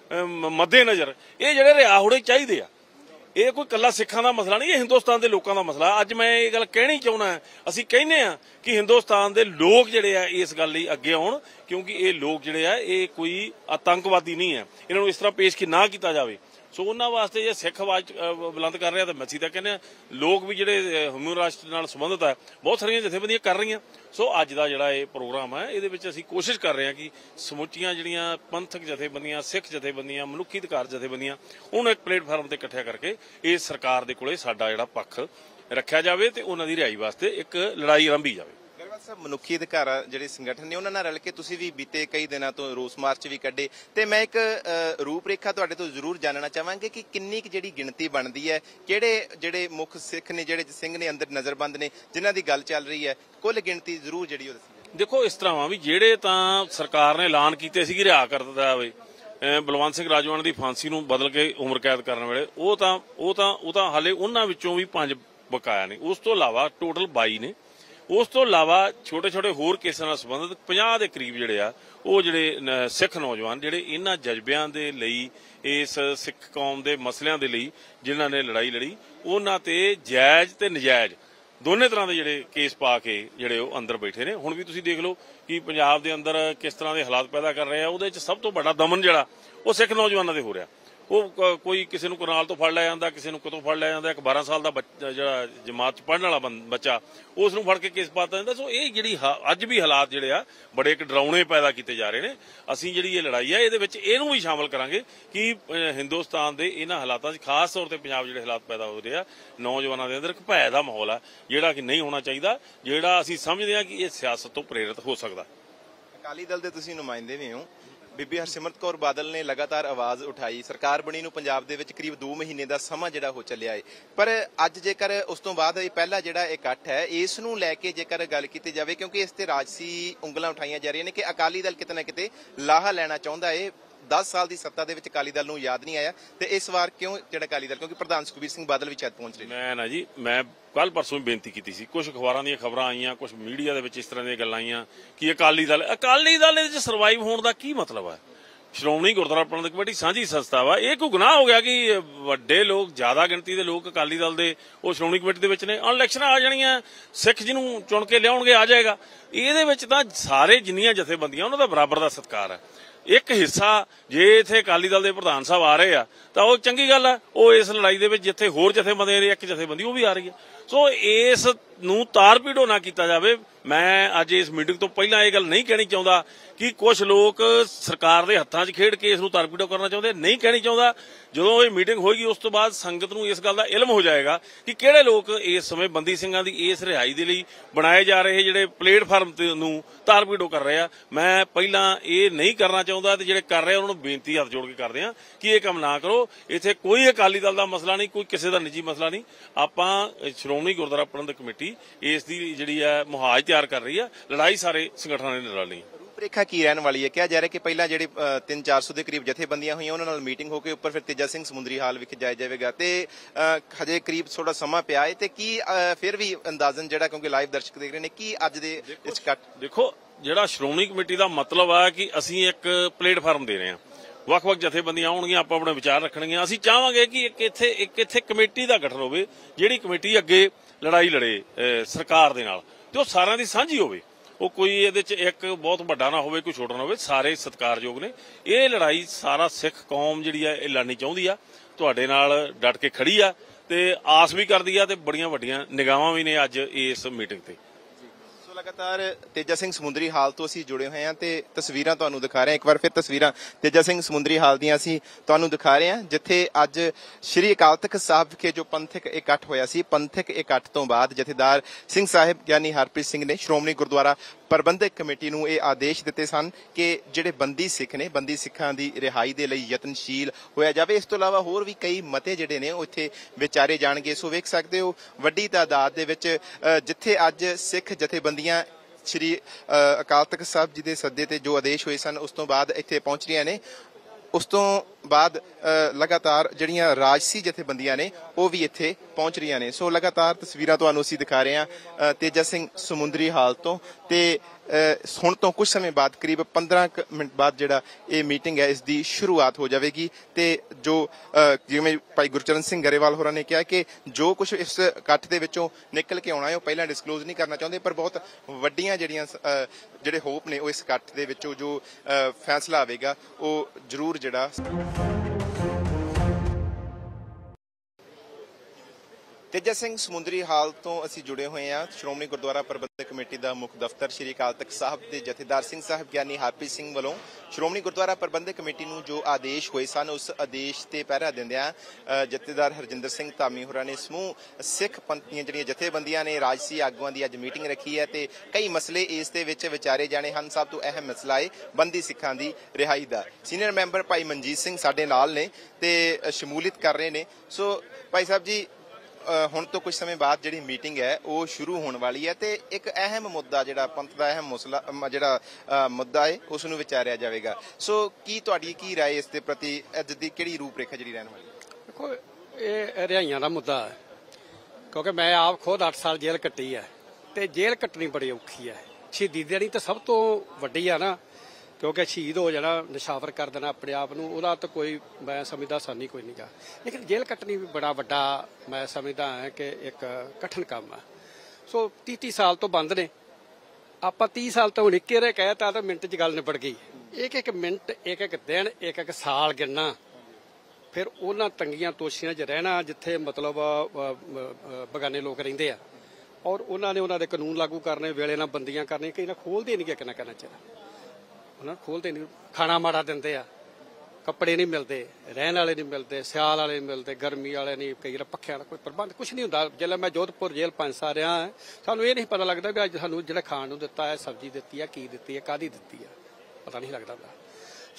ਮੱਦੇਨਜ਼ਰ ਇਹ ਜਿਹੜੇ ਰਿਹਾ ਹੋਣੇ ਚਾਹੀਦੇ ਆ। ਇਹ ਕੋਈ ਇਕੱਲਾ ਸਿੱਖਾਂ ਦਾ ਮਸਲਾ ਨਹੀਂ, ਇਹ ਹਿੰਦੁਸਤਾਨ ਦੇ ਲੋਕਾਂ ਦਾ ਮਸਲਾ। ਅੱਜ ਮੈਂ ਇਹ ਗੱਲ ਕਹਿਣੀ ਚਾਹੁੰਦਾ, ਅਸੀਂ ਕਹਿੰਦੇ ਆ ਕਿ ਹਿੰਦੁਸਤਾਨ ਦੇ ਲੋਕ ਜਿਹੜੇ ਆ ਇਸ ਗੱਲ ਲਈ ਅੱਗੇ ਆਉਣ, ਕਿਉਂਕਿ ਇਹ ਲੋਕ ਜਿਹੜੇ ਆ ਇਹ ਕੋਈ ਆਤੰਕਵਾਦੀ ਨਹੀਂ ਹੈ, ਇਹਨਾਂ ਨੂੰ ਇਸ ਤਰ੍ਹਾਂ ਪੇਸ਼ ਨਾ ਕੀਤਾ ਜਾਵੇ। ਸੋ ਉਹਨਾਂ ਵਾਸਤੇ ਜੇ ਸਿੱਖ ਆਵਾਜ਼ ਬੁਲੰਦ ਕਰ ਰਿਹਾ ਤਾਂ ਅਸੀਂ ਤਾਂ ਕਹਿੰਦੇ ਲੋਕ ਵੀ ਜਿਹੜੇ ਹਿੰਦੂ ਰਾਸ਼ਟਰ ਨਾਲ ਸੰਬੰਧਿਤ ਹੈ ਬਹੁਤ ਸਾਰੀਆਂ ਜਥੇਬੰਦੀਆਂ ਕਰ ਰਹੀਆਂ। ਸੋ ਅੱਜ ਦਾ ਜਿਹੜਾ ਇਹ ਪ੍ਰੋਗਰਾਮ ਹੈ ਇਹਦੇ ਵਿੱਚ ਅਸੀਂ ਕੋਸ਼ਿਸ਼ ਕਰ ਰਹੇ ਹਾਂ ਕਿ ਸਮੁੱਚੀਆਂ ਜਿਹੜੀਆਂ ਪੰਥਕ ਜਥੇਬੰਦੀਆਂ, ਸਿੱਖ ਜਥੇਬੰਦੀਆਂ, ਮਨੁੱਖੀ ਅਧਿਕਾਰ ਜਥੇਬੰਦੀਆਂ, ਉਹਨੂੰ ਇੱਕ ਪਲੇਟਫਾਰਮ ਤੇ ਇਕੱਠਿਆ ਕਰਕੇ ਇਸ ਸਰਕਾਰ ਦੇ ਕੋਲੇ ਸਾਡਾ ਜਿਹੜਾ ਪੱਖ ਰੱਖਿਆ ਜਾਵੇ ਤੇ ਉਹਨਾਂ ਦੀ ਰਿਹਾਈ ਵਾਸਤੇ ਇੱਕ ਲੜਾਈ ਆਰੰਭੀ ਜਾਵੇ। ਮਨੁੱਖੀ ਅਧਿਕਾਰ ਜਿਹੜੇ ਸੰਗਠਨ ਨੇ ਉਹਨਾਂ ਨਾਲ ਰਲ ਕੇ ਤੁਸੀਂ ਵੀ ਬੀਤੇ ਕਈ ਦਿਨਾਂ ਤੋਂ ਰੋਸ ਮਾਰਚ ਵੀ ਕੱਢੇ ਤੇ ਮੈਂ ਇੱਕ ਰੂਪਰੇਖਾ ਤੁਹਾਡੇ ਤੋਂ ਜ਼ਰੂਰ ਜਾਣਨਾ ਚਾਹਾਂਗੇ ਕਿ ਕਿੰਨੀ ਕੁ ਜਿਹੜੀ ਗਿਣਤੀ ਬਣਦੀ ਹੈ, ਕਿਹੜੇ ਜਿਹੜੇ ਮੁੱਖ ਸਿੱਖ ਨੇ, ਜਿਹੜੇ ਸਿੰਘ ਨੇ ਅੰਦਰ ਨਜ਼ਰਬੰਦ ਨੇ, ਜਿਨ੍ਹਾਂ ਦੀ ਗੱਲ ਚੱਲ ਰਹੀ ਹੈ, ਕੁੱਲ ਗਿਣਤੀ ਜ਼ਰੂਰ ਜਿਹੜੀ ਉਹ ਦੱਸੀ। ਦੇਖੋ ਇਸ ਤਰ੍ਹਾਂ ਵਾ ਵੀ ਜਿਹੜੇ ਤਾਂ ਸਰਕਾਰ ਨੇ ਐਲਾਨ ਕੀਤੇ ਸੀ ਰਿਹਾ ਕਰ ਦਿੱਤਾ ਜਾਵੇ, ਬਲਵੰਤ ਸਿੰਘ ਰਾਜੋਆਣਾ ਦੀ ਫਾਂਸੀ ਨੂੰ ਬਦਲ ਕੇ ਉਮਰ ਕੈਦ ਕਰਨ ਵੇਲੇ, ਉਹ ਤਾਂ ਹਾਲੇ ਉਹਨਾਂ ਵਿੱਚੋਂ ਵੀ 5 ਬਕਾਇਆ ਨੇ। ਉਸ ਤੋਂ ਇਲਾਵਾ ਟੋਟਲ 22 ਨੇ। ਉਸ ਤੋਂ ਇਲਾਵਾ ਛੋਟੇ ਛੋਟੇ ਹੋਰ ਕੇਸਾਂ ਨਾਲ ਸੰਬੰਧਿਤ 50 ਦੇ ਕਰੀਬ ਜਿਹੜੇ ਆ ਉਹ ਜਿਹੜੇ ਸਿੱਖ ਨੌਜਵਾਨ ਜਿਹੜੇ ਇਹਨਾਂ ਜਜ਼ਬਿਆਂ ਦੇ ਲਈ, ਇਸ ਸਿੱਖ ਕੌਮ ਦੇ ਮਸਲਿਆਂ ਦੇ ਲਈ ਜਿਨ੍ਹਾਂ ਨੇ ਲੜਾਈ ਲੜੀ, ਉਹਨਾਂ ਤੇ ਜਾਇਜ਼ ਤੇ ਨਜਾਇਜ਼ ਦੋਨੇ ਤਰ੍ਹਾਂ ਦੇ ਜਿਹੜੇ ਕੇਸ ਪਾ ਕੇ ਜਿਹੜੇ ਉਹ ਅੰਦਰ ਬੈਠੇ ਨੇ। ਹੁਣ ਵੀ ਤੁਸੀਂ ਦੇਖ ਲਓ ਕਿ ਪੰਜਾਬ ਦੇ ਅੰਦਰ ਕਿਸ ਤਰ੍ਹਾਂ ਦੇ ਹਾਲਾਤ ਪੈਦਾ ਕਰ ਰਹੇ ਆ। ਉਹਦੇ 'ਚ ਸਭ ਤੋਂ ਵੱਡਾ ਦਮਨ ਜਿਹੜਾ ਉਹ ਸਿੱਖ ਨੌਜਵਾਨਾਂ ਦੇ ਹੋ ਰਿਹਾ। ਉਹ ਕੋਈ ਕਿਸੇ ਨੂੰ ਕਰਨਾਲ ਤੋਂ ਫੜ ਲਿਆ ਜਾਂਦਾ, ਕਿਸੇ ਨੂੰ ਕਿਤੋਂ ਫੜ ਲਿਆ ਜਾਂਦਾ। ਇੱਕ 12 ਸਾਲ ਦਾ ਬੱਚਾ ਜਿਹੜਾ ਜਮਾਤ 'ਚ ਪੜ੍ਹਨ ਵਾਲਾ ਬੱਚਾ, ਉਸ ਨੂੰ ਫੜ ਕੇ ਕੇਸ ਪਾਤਾ ਜਾਂਦਾ। ਸੋ ਇਹ ਜਿਹੜੀ ਅੱਜ ਵੀ ਹਾਲਾਤ ਜਿਹੜੇ ਆ ਬੜੇ ਇੱਕ ਡਰਾਉਣੇ ਪੈਦਾ ਕੀਤੇ ਜਾ ਰਹੇ ਨੇ। ਅਸੀਂ ਜਿਹੜੀ ਇਹ ਲੜਾਈ ਆ ਇਹਦੇ ਵਿੱਚ ਇਹਨੂੰ ਵੀ ਸ਼ਾਮਲ ਕਰਾਂਗੇ ਕਿ ਹਿੰਦੁਸਤਾਨ ਦੇ ਇਹਨਾਂ ਹਾਲਾਤਾਂ 'ਚ ਖਾਸ ਤੌਰ ਤੇ ਪੰਜਾਬ ਜਿਹੜੇ ਹਾਲਾਤ ਪੈਦਾ ਹੋ ਰਹੇ ਆ, ਨੌਜਵਾਨਾਂ ਦੇ ਅੰਦਰ ਇੱਕ ਭੈ ਦਾ ਮਾਹੌਲ ਆ ਜਿਹੜਾ ਕਿ ਨਹੀਂ ਹੋਣਾ ਚਾਹੀਦਾ, ਜਿਹੜਾ ਅਸੀਂ ਸਮਝਦੇ ਹਾਂ ਕਿ ਇਹ ਸਿਆਸਤ ਤੋਂ ਪ੍ਰੇਰਿਤ ਹੋ ਸਕਦਾ। ਅਕਾਲੀ ਦਲ ਦੇ ਤੁਸੀਂ ਨੁਮਾਇੰਦੇ ਵੀ ਹੋ, ਬੀਬੀ ਹਰਸਿਮਰਤ ਕੌਰ ਬਾਦਲ ਨੇ ਲਗਾਤਾਰ ਆਵਾਜ਼ ਉਠਾਈ, ਸਰਕਾਰ ਬਣੀ ਨੂੰ ਪੰਜਾਬ ਦੇ ਵਿੱਚ ਕਰੀਬ 2 ਮਹੀਨੇ ਦਾ ਸਮਾਂ ਜਿਹੜਾ ਹੋ ਚੱਲਿਆ ਹੈ, ਪਰ ਅੱਜ ਜੇਕਰ ਉਸ ਤੋਂ ਬਾਅਦ ਇਹ ਪਹਿਲਾ ਜਿਹੜਾ ਇਕੱਠ ਹੈ ਇਸ ਨੂੰ ਲੈ ਕੇ ਜੇਕਰ ਗੱਲ ਕੀਤੀ ਜਾਵੇ, ਕਿਉਂਕਿ ਇਸ ਤੇ ਰਾਜਸੀ ਉਂਗਲਾਂ ਉਠਾਈਆਂ ਜਾ ਰਹੀਆਂ ਨੇ ਕਿ ਅਕਾਲੀ ਦਲ ਕਿਤੇ ਨਾ ਕਿਤੇ ਲਾਹਾ ਲੈਣਾ ਚਾਹੁੰਦਾ ਹੈ। 10 ਸਾਲ ਦੀ ਸੱਤਾ ਦੇ ਵਿੱਚ ਅਕਾਲੀ ਦਲ ਨੂੰ ਯਾਦ ਨਹੀਂ ਆਇਆ ਤੇ ਇਸ ਵਾਰ ਕਿਉਂ ਜਿਹੜਾ ਅਕਾਲੀ ਦਲ, ਕਿਉਂਕਿ ਪ੍ਰਧਾਨ ਸੁਖਬੀਰ ਸਿੰਘ ਬਾਦਲ ਵੀ ਸ਼ਾਇਦ ਪਹੁੰਚ ਰਹੇ। ਮੈਂ ਕੱਲ ਪਰਸੋਂ ਵੀ ਬੇਨਤੀ ਕੀਤੀ ਸੀ, ਕੁਝ ਅਖਬਾਰਾਂ ਦੀਆਂ ਖਬਰਾਂ ਆਈਆਂ, ਕੁਝ ਮੀਡੀਆ ਦੇ ਵਿੱਚ ਇਸ ਤਰ੍ਹਾਂ ਦੀਆਂ ਗੱਲਾਂ ਆਈਆਂ ਕਿ ਅਕਾਲੀ ਦਲ ਇਹਦੇ ਵਿੱਚ ਸਰਵਾਈਵ ਹੋਣ ਦਾ ਕੀ ਮਤਲਬ ਹੈ। ਸ਼੍ਰੋਮਣੀ ਗੁਰਦੁਆਰਾ ਪ੍ਰਬੰਧਕ ਕਮੇਟੀ ਸਾਂਝੀ ਸੰਸਥਾ ਵਾ, ਇਹ ਕੋਈ ਗੁਨਾਹ ਹੋ ਗਿਆ ਕਿ ਵੱਡੇ ਲੋਕ, ਜ਼ਿਆਦਾ ਗਿਣਤੀ ਦੇ ਲੋਕ ਅਕਾਲੀ ਦਲ ਦੇ ਉਹ ਸ਼੍ਰੋਮਣੀ ਕਮੇਟੀ ਦੇ ਵਿੱਚ ਨੇ? ਇਲੈਕਸ਼ਨਾਂ ਆ ਜਾਣੀਆਂ, ਸਿੱਖ ਜਿਹਨੂੰ ਚੁਣ ਕੇ ਲਿਆਉਣਗੇ ਆ ਜਾਏਗਾ। ਇਹਦੇ ਵਿੱਚ ਤਾਂ ਸਾਰੇ ਜਿੰਨੀਆਂ ਜਥੇਬੰਦੀਆਂ ਉਹਨਾਂ ਦਾ ਬਰਾਬਰ ਦਾ ਸਤਿਕਾਰ ਹੈ। ਇੱਕ ਹਿੱਸਾ ਜੇ ਇੱਥੇ ਅਕਾਲੀ ਦਲ ਦੇ ਪ੍ਰਧਾਨ ਸਾਹਿਬ ਆ ਰਹੇ ਆ ਤਾਂ ਉਹ ਚੰਗੀ ਗੱਲ ਹੈ, ਉਹ ਇਸ ਲੜਾਈ ਦੇ ਵਿੱਚ ਜਿੱਥੇ ਹੋਰ ਜਥੇਬੰਦੀਆਂ ਦੀ ਇੱਕ ਜਥੇਬੰਦੀ ਉਹ ਵੀ ਆ ਰਹੀ ਹੈ। ਸੋ ਇਸ ਨੂੰ ਤਾਰ ਭੀੜੋ ਨਾ ਕੀਤਾ ਜਾਵੇ। ਮੈਂ ਅੱਜ ਇਸ ਮੀਟਿੰਗ ਤੋਂ ਪਹਿਲਾਂ ਇਹ ਗੱਲ ਨਹੀਂ ਕਹਿਣੀ ਚਾਹੁੰਦਾ ਕਿ ਕੁਝ ਲੋਕ ਸਰਕਾਰ ਦੇ ਹੱਥਾਂ 'ਚ ਖੇਡ ਕੇ ਇਸ ਨੂੰ ਤਾਰ ਭੀੜੋ ਕਰਨਾ ਚਾਹੁੰਦੇ, ਨਹੀਂ ਕਹਿਣੀ ਚਾਹੁੰਦਾ। ਜਦੋਂ ਇਹ ਮੀਟਿੰਗ ਹੋਏਗੀ ਉਸ ਤੋਂ ਬਾਅਦ ਸੰਗਤ ਨੂੰ ਇਸ ਗੱਲ ਦਾ ਇਲਮ ਹੋ ਜਾਏਗਾ ਕਿ ਕਿਹੜੇ ਲੋਕ ਇਸ ਸਮੇਂ ਬੰਦੀ ਸਿੰਘਾਂ ਦੀ ਇਸ ਰਿਹਾਈ ਦੇ ਲਈ ਬਣਾਏ ਜਾ ਰਹੇ ਜਿਹੜੇ ਪਲੇਟਫਾਰਮ ਨੂੰ ਤਾਰ ਭੀੜੋ ਕਰ ਰਹੇ ਆ। ਮੈਂ ਪਹਿਲਾਂ ਇਹ ਨਹੀਂ ਕਰਨਾ ਚਾਹੁੰਦਾ ਤੇ ਜਿਹੜੇ ਕਰ ਰਹੇ ਉਹਨਾਂ ਨੂੰ ਬੇਨਤੀ ਹੱਥ ਜੋੜ ਕੇ ਕਰਦੇ ਆ ਕਿ ਇਹ ਕੰਮ ਨਾ ਕਰੋ। ਇੱਥੇ ਕੋਈ ਅਕਾਲੀ ਦਲ ਦਾ ਮਸਲਾ ਨਹੀਂ, ਕੋਈ ਕਿਸੇ ਦਾ ਨਿੱਜੀ ਮਸਲਾ ਨਹੀਂ। ਆਪਾਂ ਸ਼੍ਰੋਮਣੀ ਗੁਰਦੁਆਰਾ ਪ੍ਰਬੰਧਕ ਕਮੇਟੀ ਇਸ ਦੀ ਜਿਹੜੀ ਹੈ ਮੁਹਾਜ਼ ਤਿਆਰ ਕਰ ਰਹੀ ਆ, ਲੜਾਈ ਸਾਰੇ ਸੰਗਠਨਾਂ ਨੇ ਲੜਨੀ। ਰੂਪਰੇਖਾ ਕੀ ਰਹਿਣ ਵਾਲੀ ਹੈ? ਕਿਹਾ ਜਾ ਰਿਹਾ ਕਿ ਪਹਿਲਾਂ ਜਿਹੜੇ 300-400 ਦੇ ਕਰੀਬ ਜਥੇਬੰਦੀਆਂ ਹੋਈਆਂ ਉਹਨਾਂ ਨਾਲ ਮੀਟਿੰਗ ਹੋ ਕੇ ਉੱਪਰ ਫਿਰ ਤੇਜਾ ਸਿੰਘ ਸਮੁੰਦਰੀ ਹਾਲ ਵਿਖੇ ਜਾਇਆ ਜਾਵੇਗਾ ਤੇ ਹਜੇ ਕਰੀਬ ਥੋੜਾ ਸਮਾਂ ਪਿਆ ਹੈ ਤੇ ਕੀ ਫਿਰ ਵੀ ਅੰਦਾਜ਼ਨ ਜਿਹੜਾ, ਕਿਉਂਕਿ ਲਾਈਵ ਦਰਸ਼ਕ ਦੇਖ ਰਹੇ ਨੇ, ਕੀ ਅੱਜ ਦੇ ਇਸ ਇਕੱਠ ਦੇਖੋ ਜਿਹੜਾ ਸ਼੍ਰੋਮਣੀ ਕਮੇਟੀ ਦਾ ਮਤਲਬ ਆ ਕਿ ਅਸੀਂ ਇੱਕ ਪਲੇਟਫਾਰਮ ਦੇ ਰਹੇ ਹਾਂ, ਵੱਖ-ਵੱਖ ਜਥੇਬੰਦੀਆਂ ਆਉਣਗੀਆਂ, ਆਪਾਂ ਆਪਣੇ ਵਿਚਾਰ ਰੱਖਣਗੀਆਂ। ਅਸੀਂ ਚਾਹਾਂਗੇ ਕਿ ਇੱਕ ਇੱਥੇ ਕਮੇਟੀ ਦਾ ਗਠਨ ਹੋਵੇ ਜਿਹੜੀ ਕਮੇਟੀ ਅੱਗੇ ਲੜਾਈ ਲੜੇ ਸਰਕਾਰ ਦੇ ਨਾਲ ਤੇ ਉਹ ਸਾਰਿਆਂ ਦੀ ਸਾਂਝੀ ਹੋਵੇ। ਉਹ ਕੋਈ ਇਹਦੇ 'ਚ ਇੱਕ ਬਹੁਤ ਵੱਡਾ ਨਾ ਹੋਵੇ, ਕੋਈ ਛੋਟਾ ਨਾ ਹੋਵੇ, ਸਾਰੇ ਸਤਿਕਾਰਯੋਗ ਨੇ। ਇਹ ਲੜਾਈ ਸਾਰਾ ਸਿੱਖ ਕੌਮ ਜਿਹੜੀ ਆ ਇਹ ਲੜਨੀ ਚਾਹੁੰਦੀ ਆ, ਤੁਹਾਡੇ ਨਾਲ ਡਟ ਕੇ ਖੜੀ ਆ ਤੇ ਆਸ ਵੀ ਕਰਦੀ ਆ ਤੇ ਬੜੀਆਂ ਵੱਡੀਆਂ ਨਿਗਾਹਾਂ ਵੀ ਨੇ ਅੱਜ ਇਸ ਮੀਟਿੰਗ ਤੇ। ਲਗਾਤਾਰ ਤੇਜਾ ਸਿੰਘ ਸਮੁੰਦਰੀ ਹਾਲ ਤੋਂ ਅਸੀਂ ਜੁੜੇ ਹੋਏ ਹਾਂ ਤੇ ਤਸਵੀਰਾਂ ਤੁਹਾਨੂੰ ਦਿਖਾ ਰਹੇ ਹਾਂ। ਇੱਕ ਵਾਰ ਫਿਰ ਤਸਵੀਰਾਂ ਤੇਜਾ ਸਿੰਘ ਸਮੁੰਦਰੀ ਹਾਲ ਦੀਆਂ ਅਸੀਂ ਤੁਹਾਨੂੰ ਦਿਖਾ ਰਹੇ ਹਾਂ, ਜਿੱਥੇ ਅੱਜ ਸ਼੍ਰੀ ਅਕਾਲ ਤਖਤ ਸਾਹਿਬ ਵਿਖੇ ਜੋ ਪੰਥਕ ਇਕੱਠ ਹੋਇਆ ਸੀ। ਪੰਥਕ ਇਕੱਠ ਤੋਂ ਬਾਅਦ ਜਥੇਦਾਰ ਸਿੰਘ ਸਾਹਿਬ ਗਿਆਨੀ ਹਰਪ੍ਰੀਤ ਸਿੰਘ ਨੇ ਸ਼੍ਰੋਮਣੀ ਗੁਰਦੁਆਰਾ ਪ੍ਰਬੰਧਕ ਕਮੇਟੀ ਨੂੰ ਇਹ ਆਦੇਸ਼ ਦਿੱਤੇ ਸਨ ਕਿ ਜਿਹੜੇ ਬੰਦੀ ਸਿੱਖ ਨੇ, ਬੰਦੀ ਸਿੱਖਾਂ ਦੀ ਰਿਹਾਈ ਦੇ ਲਈ ਯਤਨਸ਼ੀਲ ਹੋਇਆ ਜਾਵੇ। ਇਸ ਤੋਂ ਇਲਾਵਾ ਹੋਰ ਵੀ ਕਈ ਮਤੇ ਜਿਹੜੇ ਨੇ ਉਹ ਇੱਥੇ ਵਿਚਾਰੇ ਜਾਣਗੇ। ਸੋ ਵੇਖ ਸਕਦੇ ਹੋ ਵੱਡੀ ਤਾਦਾਦ ਦੇ ਵਿੱਚ ਜਿੱਥੇ ਅੱਜ ਸਿੱਖ ਜਥੇਬੰਦੀਆਂ ਸ਼੍ਰੀ ਅਕਾਲ ਤਖਤ ਸਾਹਿਬ ਜੀ ਦੇ ਸੱਦੇ ਤੇ ਜੋ ਆਦੇਸ਼ ਹੋਏ ਸਨ ਉਸ ਤੋਂ ਬਾਅਦ ਇੱਥੇ ਪਹੁੰਚ ਰਹੀਆਂ ਨੇ। ਉਸ ਤੋਂ ਬਾਅਦ ਲਗਾਤਾਰ ਜਿਹੜੀਆਂ ਰਾਜਸੀ ਜਥੇਬੰਦੀਆਂ ਨੇ ਉਹ ਵੀ ਇੱਥੇ ਪਹੁੰਚ ਰਹੀਆਂ ਨੇ। ਸੋ ਲਗਾਤਾਰ ਤਸਵੀਰਾਂ ਤੁਹਾਨੂੰ ਅਸੀਂ ਦਿਖਾ ਰਹੇ ਹਾਂ ਤੇਜਾ ਸਿੰਘ ਸਮੁੰਦਰੀ ਹਾਲ ਤੋਂ ਤੇ ਹੁਣ ਤੋਂ ਕੁਝ ਸਮੇਂ ਬਾਅਦ ਕਰੀਬ 15 ਮਿੰਟ ਬਾਅਦ ਜਿਹੜਾ ਇਹ ਮੀਟਿੰਗ ਹੈ ਇਸ ਦੀ ਸ਼ੁਰੂਆਤ ਹੋ ਜਾਵੇਗੀ ਤੇ ਜੋ ਜਿਵੇਂ ਭਾਈ ਗੁਰਚਰਨ ਸਿੰਘ ਗਰੇਵਾਲ ਹੋਰਾਂ ਨੇ ਕਿਹਾ ਕਿ ਜੋ ਕੁਝ ਇਸ ਇਕੱਠ ਦੇ ਵਿੱਚੋਂ ਨਿਕਲ ਕੇ ਆਉਣਾ ਹੈ ਉਹ ਪਹਿਲਾਂ ਡਿਸਕਲੋਜ਼ ਨਹੀਂ ਕਰਨਾ ਚਾਹੁੰਦੇ, ਪਰ ਬਹੁਤ ਵੱਡੀਆਂ ਜਿਹੜੇ ਹੋਪ ਨੇ ਉਹ ਇਸ ਇਕੱਠ ਦੇ ਵਿੱਚੋਂ ਜੋ ਫੈਸਲਾ ਆਵੇਗਾ ਉਹ ਜ਼ਰੂਰ ਜਿਹੜਾ। ਤੇਜਾ ਸਿੰਘ ਸਮੁੰਦਰੀ ਹਾਲ ਤੋਂ ਅਸੀਂ ਜੁੜੇ ਹੋਏ ਹਾਂ। ਸ਼੍ਰੋਮਣੀ ਗੁਰਦੁਆਰਾ ਪ੍ਰਬੰਧਕ ਕਮੇਟੀ ਦਾ ਮੁੱਖ ਦਫ਼ਤਰ ਸ਼੍ਰੀ ਅਕਾਲ ਤਖਤ ਸਾਹਿਬ ਦੇ ਜਥੇਦਾਰ ਸਿੰਘ ਸਾਹਿਬ ਗਿਆਨੀ ਹਰਪ੍ਰੀਤ ਸਿੰਘ ਵੱਲੋਂ ਸ਼੍ਰੋਮਣੀ ਗੁਰਦੁਆਰਾ ਪ੍ਰਬੰਧਕ ਕਮੇਟੀ ਨੂੰ ਜੋ ਆਦੇਸ਼ ਹੋਏ ਸਨ ਉਸ ਆਦੇਸ਼ ਤੇ ਪਹਿਰਾ ਦਿੰਦਿਆਂ ਜਥੇਦਾਰ ਹਰਜਿੰਦਰ ਸਿੰਘ ਧਾਮੀ ਹੋਰਾਂ ਨੇ ਸਮੂਹ ਸਿੱਖ ਪੰਥ ਦੀਆਂ ਜਿਹੜੀਆਂ ਜਥੇਬੰਦੀਆਂ ਨੇ, ਰਾਜਸੀ ਆਗੂਆਂ ਦੀ ਅੱਜ ਮੀਟਿੰਗ ਰੱਖੀ ਹੈ ਤੇ ਕਈ ਮਸਲੇ ਇਸ ਦੇ ਵਿੱਚ ਵਿਚਾਰੇ ਜਾਣੇ ਹਨ। ਸਭ ਤੋਂ ਅਹਿਮ ਮਸਲਾ ਹੈ ਬੰਦੀ ਸਿੱਖਾਂ ਦੀ ਰਿਹਾਈ ਦਾ। ਸੀਨੀਅਰ ਮੈਂਬਰ ਭਾਈ ਮਨਜੀਤ ਸਿੰਘ ਸਾਡੇ ਨਾਲ ਨੇ ਤੇ ਸ਼ਮੂਲੀਅਤ ਕਰ ਰਹੇ ਨੇ। ਸੋ ਭਾਈ ਸਾਹਿਬ ਜੀ, ਹੁਣ ਤੋਂ ਕੁਝ ਸਮੇਂ ਬਾਅਦ ਜਿਹੜੀ ਮੀਟਿੰਗ ਹੈ ਉਹ ਸ਼ੁਰੂ ਹੋਣ ਵਾਲੀ ਹੈ ਤੇ ਇੱਕ ਅਹਿਮ ਮੁੱਦਾ ਜਿਹੜਾ ਪੰਥ ਦਾ ਅਹਿਮ ਮਸਲਾ ਜਿਹੜਾ ਮੁੱਦਾ ਹੈ ਉਸ ਨੂੰ ਵਿਚਾਰਿਆ ਜਾਵੇਗਾ। ਸੋ ਕੀ ਤੁਹਾਡੀ ਕੀ ਰਾਏ ਇਸ ਦੇ ਪ੍ਰਤੀ, ਅੱਜ ਦੀ ਕਿਹੜੀ ਰੂਪਰੇਖਾ ਜਿਹੜੀ ਰਹਿਣ ਵਾਲੀ? ਦੇਖੋ ਇਹ ਰਿਹਾਈਆਂ ਦਾ ਮੁੱਦਾ ਹੈ, ਕਿਉਂਕਿ ਮੈਂ ਆਪ ਖੁਦ 8 ਸਾਲ ਜੇਲ੍ਹ ਕੱਟੀ ਹੈ ਤੇ ਜੇਲ੍ਹ ਕੱਟਣੀ ਬੜੀ ਔਖੀ ਹੈ। ਸ਼ਹੀਦੀ ਦੇਣੀ ਤਾਂ ਸਭ ਤੋਂ ਵੱਡੀ ਆ ਨਾ, ਕਿਉਂਕਿ ਸ਼ਹੀਦ ਹੋ ਜਾਣਾ, ਨਿਸ਼ਾਵਰ ਕਰ ਦੇਣਾ ਆਪਣੇ ਆਪ ਨੂੰ, ਉਹਦਾ ਤਾਂ ਕੋਈ ਮੈਂ ਸਮਝਦਾ ਆਸਾਨੀ ਕੋਈ ਨਹੀਂ ਗਾ। ਲੇਕਿਨ ਜੇਲ੍ਹ ਕੱਟਣੀ ਵੀ ਬੜਾ ਵੱਡਾ ਮੈਂ ਸਮਝਦਾ ਹਾਂ ਕਿ ਇੱਕ ਕਠਿਨ ਕੰਮ ਆ। ਸੋ 30 ਸਾਲ ਤੋਂ ਬੰਦ ਨੇ, ਆਪਾਂ 30 ਸਾਲ ਤੋਂ ਨਿੱਕੇ ਰਹੇ ਕਹਿਤਾ ਤਾਂ ਮਿੰਟ 'ਚ ਗੱਲ ਨਿਬੜ ਗਈ। ਇੱਕ ਮਿੰਟ, ਇੱਕ ਦਿਨ, ਇੱਕ ਸਾਲ ਗਿਣਨਾ, ਫਿਰ ਉਹਨਾਂ ਤੰਗੀਆਂ ਤੋਸ਼ੀਆਂ 'ਚ ਰਹਿਣਾ ਜਿੱਥੇ ਮਤਲਬ ਬਗਾਨੇ ਲੋਕ ਰਹਿੰਦੇ ਆ, ਔਰ ਉਹਨਾਂ ਨੇ ਉਹਨਾਂ ਦੇ ਕਾਨੂੰਨ ਲਾਗੂ ਕਰਨੇ, ਵੇਲੇ ਨਾਲ ਬੰਦੀਆਂ ਕਰਨੀਆਂ, ਕਈ ਨਾ ਖੋਲਦੇ ਨਹੀਂ ਕਿੰਨਾ ਕਰਨਾ ਚਾਹੀਦਾ, ਉਹਨਾਂ ਨੂੰ ਖੋਲਦੇ ਨਹੀਂ, ਖਾਣਾ ਮਾੜਾ ਦਿੰਦੇ ਆ, ਕੱਪੜੇ ਨਹੀਂ ਮਿਲਦੇ, ਰਹਿਣ ਵਾਲੇ ਨਹੀਂ ਮਿਲਦੇ, ਸਿਆਲ ਵਾਲੇ ਨਹੀਂ ਮਿਲਦੇ, ਗਰਮੀ ਵਾਲੇ ਨਹੀਂ, ਕਈ ਵਾਰ ਪੱਖਿਆਂ ਦਾ ਕੋਈ ਪ੍ਰਬੰਧ ਕੁਛ ਨਹੀਂ ਹੁੰਦਾ। ਜਦੋਂ ਮੈਂ ਜੋਧਪੁਰ ਜੇਲ੍ਹ 5 ਸਾਲ ਰਿਹਾ ਹਾਂ, ਸਾਨੂੰ ਇਹ ਨਹੀਂ ਪਤਾ ਲੱਗਦਾ ਵੀ ਅੱਜ ਸਾਨੂੰ ਜਿਹੜਾ ਖਾਣ ਨੂੰ ਦਿੱਤਾ ਹੈ, ਸਬਜ਼ੀ ਦਿੱਤੀ ਹੈ, ਕੀ ਦਿੱਤੀ ਹੈ, ਕਾਹਦੀ ਦਿੱਤੀ ਹੈ, ਪਤਾ ਨਹੀਂ ਲੱਗਦਾ ਹੁੰਦਾ।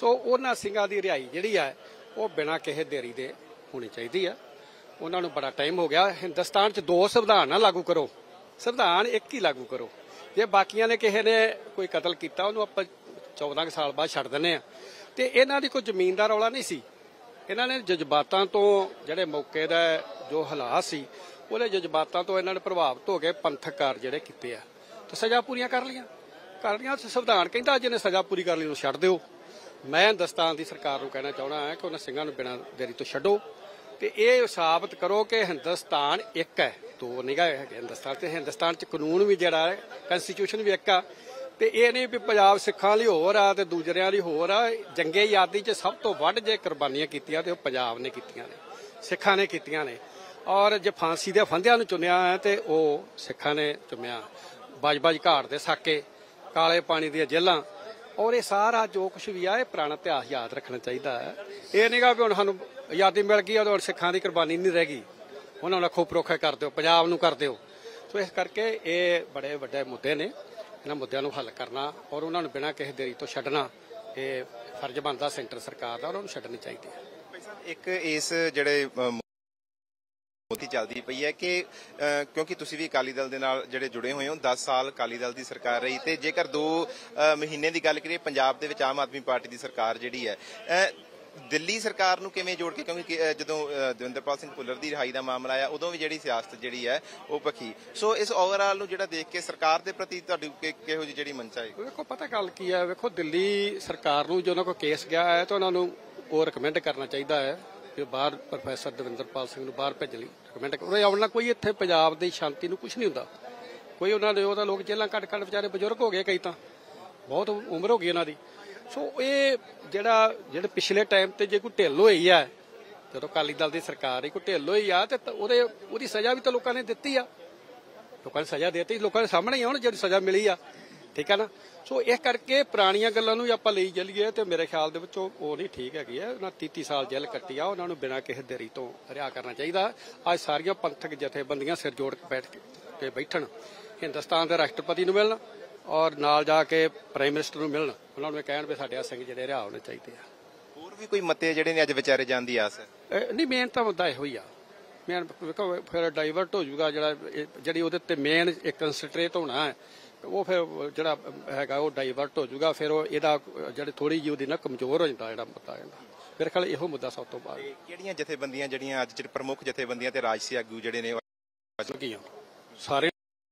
ਸੋ ਉਹਨਾਂ ਸਿੰਘਾਂ ਦੀ ਰਿਹਾਈ ਜਿਹੜੀ ਹੈ ਉਹ ਬਿਨਾਂ ਕਿਸੇ ਦੇਰੀ ਦੇ ਹੋਣੀ ਚਾਹੀਦੀ ਆ। ਉਹਨਾਂ ਨੂੰ ਬੜਾ ਟਾਈਮ ਹੋ ਗਿਆ। ਹਿੰਦੁਸਤਾਨ 'ਚ 2 ਸੰਵਿਧਾਨ ਨਾ ਲਾਗੂ ਕਰੋ, ਸੰਵਿਧਾਨ ਇੱਕ ਹੀ ਲਾਗੂ ਕਰੋ। ਜੇ ਬਾਕੀਆਂ ਨੇ ਕਿਸੇ ਨੇ ਕੋਈ ਕਤਲ ਕੀਤਾ ਉਹਨੂੰ ਆਪਾਂ 14 ਸਾਲ ਬਾਅਦ ਛੱਡ ਦਿੰਦੇ ਆ। ਤੇ ਇਹਨਾਂ ਦੀ ਕੋਈ ਜ਼ਮੀਨ ਦਾ ਰੌਲਾ ਨਹੀਂ ਸੀ। ਇਹਨਾਂ ਨੇ ਜਜ਼ਬਾਤਾਂ ਤੋਂ ਜਿਹੜੇ ਮੌਕੇ ਦਾ ਜੋ ਹਾਲਾਤ ਸੀ ਉਹਦੇ ਜਜ਼ਬਾਤਾਂ ਤੋਂ ਇਹਨਾਂ ਨੇ ਪ੍ਰਭਾਵਿਤ ਹੋ ਕੇ ਪੰਥਕ ਕਾਰਜ ਜਿਹੜੇ ਕੀਤੇ ਆ ਤੇ ਸਜ਼ਾ ਪੂਰੀਆਂ ਕਰ ਲਈਆਂ। ਸੰਵਿਧਾਨ ਕਹਿੰਦਾ ਜਿਹਨੇ ਸਜ਼ਾ ਪੂਰੀ ਕਰ ਲਈ ਉਹਨੂੰ ਛੱਡ ਦਿਓ। ਮੈਂ ਹਿੰਦੁਸਤਾਨ ਦੀ ਸਰਕਾਰ ਨੂੰ ਕਹਿਣਾ ਚਾਹੁੰਦਾ ਹਾਂ ਕਿ ਉਹਨਾਂ ਸਿੰਘਾਂ ਨੂੰ ਬਿਨਾਂ ਦੇਰੀ ਤੋਂ ਛੱਡੋ ਤੇ ਇਹ ਸਾਬਤ ਕਰੋ ਕਿ ਹਿੰਦੁਸਤਾਨ ਇੱਕ ਹੈ, 2 ਨਿਗਾਹ ਹੈਗੇ ਹਿੰਦੁਸਤਾਨ ਤੇ। ਹਿੰਦੁਸਤਾਨ 'ਚ ਕਾਨੂੰਨ ਵੀ ਜਿਹੜਾ ਹੈ, ਕਨਸਟੀਟਿਊਸ਼ਨ ਵੀ ਇੱਕ ਆ। ਤੇ ਇਹ ਨਹੀਂ ਵੀ ਪੰਜਾਬ ਸਿੱਖਾਂ ਲਈ ਹੋਰ ਆ ਤੇ ਦੂਜਿਆਂ ਲਈ ਹੋਰ ਆ। ਜੰਗੇ ਆਜ਼ਾਦੀ 'ਚ ਸਭ ਤੋਂ ਵੱਧ ਜੇ ਕੁਰਬਾਨੀਆਂ ਕੀਤੀਆਂ ਤੇ ਉਹ ਪੰਜਾਬ ਨੇ ਕੀਤੀਆਂ ਨੇ, ਸਿੱਖਾਂ ਨੇ ਕੀਤੀਆਂ ਨੇ। ਔਰ ਜੇ ਫਾਂਸੀ ਦੇ ਫੰਦਿਆਂ ਨੂੰ ਚੁਣਿਆ ਹੈ ਤੇ ਉਹ ਸਿੱਖਾਂ ਨੇ ਚੁਣਿਆ। ਬਾਜ ਘਾਟ ਦੇ ਸਾਕੇ, ਕਾਲੇ ਪਾਣੀ ਦੀਆਂ ਜੇਲ੍ਹਾਂ, ਔਰ ਇਹ ਸਾਰਾ ਜੋ ਕੁਛ ਵੀ ਆ ਇਹ ਪੁਰਾਣਾ ਇਤਿਹਾਸ ਯਾਦ ਰੱਖਣਾ ਚਾਹੀਦਾ ਹੈ। ਇਹ ਨਹੀਂਗਾ ਵੀ ਹੁਣ ਸਾਨੂੰ ਆਜ਼ਾਦੀ ਮਿਲ ਗਈ ਔਰ ਸਿੱਖਾਂ ਦੀ ਕੁਰਬਾਨੀ ਨਹੀਂ ਰਹਿ ਗਈ, ਉਹਨਾਂ ਨੂੰ ਅੱਖੋਂ ਪਰੋਖੇ ਕਰ ਦਿਓ, ਪੰਜਾਬ ਨੂੰ ਕਰ ਦਿਓ। ਸੋ ਇਸ ਕਰਕੇ ਇਹ ਬੜੇ ਵੱਡੇ ਮੁੱਦੇ ਨੇ। ਇਹਨਾਂ ਮੁੱਦਿਆਂ ਨੂੰ ਹੱਲ ਕਰਨਾ ਔਰ ਉਹਨਾਂ ਨੂੰ ਬਿਨਾਂ ਕਿਸੇ ਦੇਰੀ ਤੋਂ ਛੱਡਣਾ ਇਹ ਫਰਜ਼ ਬਣਦਾ ਸੈਂਟਰ ਸਰਕਾਰ ਦਾ, ਉਹਨਾਂ ਨੂੰ ਛੱਡਣੀ ਚਾਹੀਦੀ ਹੈ। ਇੱਕ ਇਸ ਜਿਹੜੇ ਮੋਦੀ ਚੱਲਦੀ ਪਈ ਹੈ ਕਿ ਕਿਉਂਕਿ ਤੁਸੀਂ ਵੀ ਅਕਾਲੀ ਦਲ ਦੇ ਨਾਲ ਜਿਹੜੇ ਜੁੜੇ ਹੋਏ ਹੋ, 10 ਸਾਲ ਅਕਾਲੀ ਦਲ ਦੀ ਸਰਕਾਰ ਰਹੀ ਤੇ ਜੇਕਰ 2 ਮਹੀਨੇ ਦੀ ਗੱਲ ਕਰੀਏ ਪੰਜਾਬ ਦੇ ਵਿੱਚ ਆਮ ਆਦਮੀ ਪਾਰਟੀ ਦੀ ਸਰਕਾਰ ਜਿਹੜੀ ਹੈ, ਦਿੱਲੀ ਸਰਕਾਰ ਨੂੰ ਕਿਵੇਂ ਜੋੜ ਕੇ, ਕਿਉਂਕਿ ਜਦੋਂ ਦਵਿੰਦਰਪਾਲ ਸਿੰਘ ਭੁੱਲਰ ਦੀ ਰਿਹਾਈ ਦਾ ਮਾਮਲਾ ਆਇਆ ਉਦੋਂ ਵੀ ਜਿਹੜੀ ਸਿਆਸਤ ਜਿਹੜੀ ਹੈ ਉਹ ਭਖੀ। ਸੋ ਇਸ ਓਵਰਆਲ ਨੂੰ ਜਿਹੜਾ ਦੇਖ ਕੇ ਸਰਕਾਰ ਦੇ ਪ੍ਰਤੀ ਤੁਹਾਡੀ ਕਿਹੋ ਜਿਹੀ ਜਿਹੜੀ ਮਨਸ਼ਾ ਹੈ? ਵੇਖੋ ਪਤਾ ਗੱਲ ਕੀ ਹੈ, ਵੇਖੋ ਦਿੱਲੀ ਸਰਕਾਰ ਨੂੰ ਜੋ ਉਹਨਾਂ ਕੋਲ ਕੇਸ ਗਿਆ ਹੈ ਤਾਂ ਉਹਨਾਂ ਨੂੰ ਉਹ ਰਿਕਮੈਂਡ ਕਰਨਾ ਚਾਹੀਦਾ ਹੈ ਕਿ ਬਾਹਰ ਪ੍ਰੋਫੈਸਰ ਦਵਿੰਦਰਪਾਲ ਸਿੰਘ ਨੂੰ ਬਾਹਰ ਭੇਜਣ ਲਈ ਰਿਕਮੈਂਡ ਉਹਨੇ ਆਉਣਾ। ਕੋਈ ਇੱਥੇ ਪੰਜਾਬ ਦੀ ਸ਼ਾਂਤੀ ਨੂੰ ਕੁਝ ਨਹੀਂ ਹੁੰਦਾ। ਕੋਈ ਉਹਨਾਂ ਦੇ ਉਹਦਾ ਲੋਕ ਜੇਲ੍ਹਾਂ ਕੱਢ ਵਿਚਾਰੇ ਬਜ਼ੁਰਗ ਹੋ ਗਏ, ਕਈ ਤਾਂ ਬਹੁਤ ਉਮਰ ਹੋ ਗਈ ਉਹਨਾਂ ਦੀ। ਸੋ ਇਹ ਜਿਹੜੇ ਪਿਛਲੇ ਟਾਈਮ ਤੇ ਜੇ ਕੋਈ ਢਿੱਲ ਹੋਈ ਆ, ਜਦੋਂ ਅਕਾਲੀ ਦਲ ਦੀ ਸਰਕਾਰ ਕੋਈ ਢਿੱਲ ਹੋਈ ਆ ਤੇ ਉਹਦੀ ਸਜ਼ਾ ਵੀ ਤਾਂ ਲੋਕਾਂ ਨੇ ਦਿੱਤੀ ਆ। ਲੋਕਾਂ ਨੇ ਸਜ਼ਾ ਦੇ ਦਿੱਤੀ, ਲੋਕਾਂ ਦੇ ਸਾਹਮਣੇ ਹੀ ਹੁਣ ਜਿਹੜੀ ਸਜ਼ਾ ਮਿਲੀ ਆ, ਠੀਕ ਹੈ ਨਾ। ਸੋ ਇਸ ਕਰਕੇ ਪੁਰਾਣੀਆਂ ਗੱਲਾਂ ਨੂੰ ਆਪਾਂ ਲਈ ਚੱਲੀਏ ਤੇ ਮੇਰੇ ਖਿਆਲ ਦੇ ਵਿੱਚ ਉਹ ਨਹੀਂ ਠੀਕ ਹੈਗੀ ਹੈ। ਉਹਨਾਂ 33 ਸਾਲ ਜੇਲ੍ਹ ਕੱਟੀ ਆ, ਉਹਨਾਂ ਨੂੰ ਬਿਨਾਂ ਕਿਸੇ ਦੇਰੀ ਤੋਂ ਰਿਹਾ ਕਰਨਾ ਚਾਹੀਦਾ। ਅੱਜ ਸਾਰੀਆਂ ਪੰਥਕ ਜਥੇਬੰਦੀਆਂ ਸਿਰ ਜੋੜ ਕੇ ਬੈਠਣ, ਹਿੰਦੁਸਤਾਨ ਦੇ ਰਾਸ਼ਟਰਪਤੀ ਨੂੰ ਮਿਲਣ ਔਰ ਨਾਲ ਜਾ ਕੇ ਪ੍ਰਾਈਮ ਮਿਨਿਸਟਰ ਨੂੰ ਮਿਲਣ, ਉਹਨਾਂ ਨੂੰ ਕਹਿਣ ਵੀ ਸਾਡੇ ਆ ਸਿੰਘ ਜਿਹੜੇ ਰਿਹਾ ਹੋਣੇ ਚਾਹੀਦੇ ਆ। ਹੋਰ ਵੀ ਕੋਈ ਮਤੇ ਜਿਹੜੇ ਨੇ ਅੱਜ ਵਿਚਾਰੇ ਜਾਣ ਦੀ ਆਸ ਹੈ? ਨਹੀਂ, ਮੇਨ ਤਾਂ ਮੁੱਦਾ ਇਹੋ ਹੀ ਆ। ਮੇਨ ਵੇਖੋ ਫਿਰ ਡਾਈਵਰਟ ਹੋ ਜਾਊਗਾ ਜਿਹੜੀ ਉਹਦੇ ਤੇ ਮੇਨ ਇੱਕ ਕੰਸਨਟਰੇਟ ਹੋਣਾ ਹੈ, ਉਹ ਫਿਰ ਜਿਹੜਾ ਹੈਗਾ ਉਹ ਡਾਈਵਰਟ ਹੋ ਜਾਊਗਾ। ਫਿਰ ਉਹ ਇਹਦਾ ਜਿਹੜੇ ਥੋੜੀ ਜਿਹੀ ਉਹਦੀ ਨਾ ਕਮਜ਼ੋਰ ਹੋ ਜਾਂਦਾ ਜਿਹੜਾ ਮੁੱਦਾ ਜਾਂਦਾ। ਮੇਰੇ ਖਿਆਲ ਇਹੋ ਮੁੱਦਾ ਸਭ ਤੋਂ ਬਾਅਦ। ਕਿਹੜੀਆਂ ਜਥੇਬੰਦੀਆਂ ਜਿਹੜੀਆਂ ਅੱਜ ਪ੍ਰਮੁੱਖ ਜਥੇਬੰਦੀਆਂ ਤੇ ਰਾਜਸੀ ਆਗੂ ਜਿਹੜੇ ਨੇ ਸਾਰੇ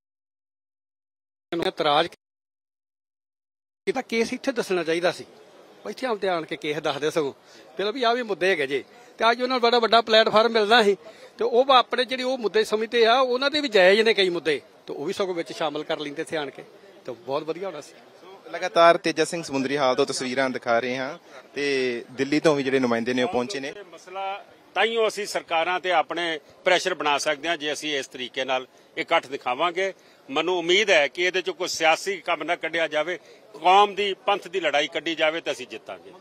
ਇਤਰਾਜ਼ ਕੀਤਾ? ਕੇਸ ਇੱਥੇ ਦੱਸਣਾ ਚਾਹੀਦਾ ਸੀ, ਇੱਥੇ ਆਣ ਕੇ ਕੇਸ ਦੱਸਦੇ ਸਗੋਂ ਪਹਿਲਾਂ ਵੀ ਆਹ ਵੀ ਮੁੱਦੇ ਹੈਗੇ ਜੇ, ਤੇ ਅੱਜ ਉਹਨਾਂ ਨੂੰ ਬੜਾ ਵੱਡਾ ਪਲੇਟਫਾਰਮ ਮਿਲਣਾ ਸੀ ਤੇ ਉਹ ਆਪਣੇ ਜਿਹੜੇ ਉਹ ਮੁੱਦੇ ਸਮਝਦੇ ਆ ਉਹਨਾਂ ਦੇ ਵੀ ਜਾਇਜ਼ ਨੇ ਕਈ ਮੁੱਦੇ, ਤੇ ਉਹ ਵੀ ਸਗੋਂ ਵਿੱਚ ਸ਼ਾਮਲ ਕਰ ਲੈਂਦੇ ਇੱਥੇ ਆਣ ਕੇ, ਤੇ ਬਹੁਤ ਵਧੀਆ ਹੋਣਾ ਸੀ। ਲਗਾਤਾਰ ਤੇਜਾ ਸਿੰਘ ਸਮੁੰਦਰੀ ਹਾਲ ਤੋਂ ਤਸਵੀਰਾਂ ਦਿਖਾ ਰਹੇ ਹਾਂ ਤੇ ਦਿੱਲੀ ਤੋਂ ਵੀ ਜਿਹੜੇ ਨੁਮਾਇੰਦੇ ਨੇ ਉਹ ਪਹੁੰਚੇ ਨੇ। ਮਸਲਾ ਤਾਈਓ ਅਸੀਂ ਸਰਕਾਰਾਂ ਤੇ ਆਪਣੇ ਪ੍ਰੈਸ਼ਰ ਬਣਾ ਸਕਦੇ ਹਾਂ ਜੇ ਅਸੀਂ ਇਸ ਤਰੀਕੇ ਨਾਲ ਇਕੱਠ ਦਿਖਾਵਾਂਗੇ। ਮੈਨੂੰ ਉਮੀਦ ਹੈ ਕਿ ਇਹਦੇ 'ਚ ਕੋਈ ਸਿਆਸੀ ਕੰਮ ਨਾ ਕੱਢਿਆ ਜਾਵੇ, ਕੌਮ ਦੀ ਪੰਥ ਦੀ ਲੜਾਈ ਕੱਢੀ ਜਾਵੇ ਤਾਂ ਅਸੀਂ ਜਿੱਤਾਂਗੇ।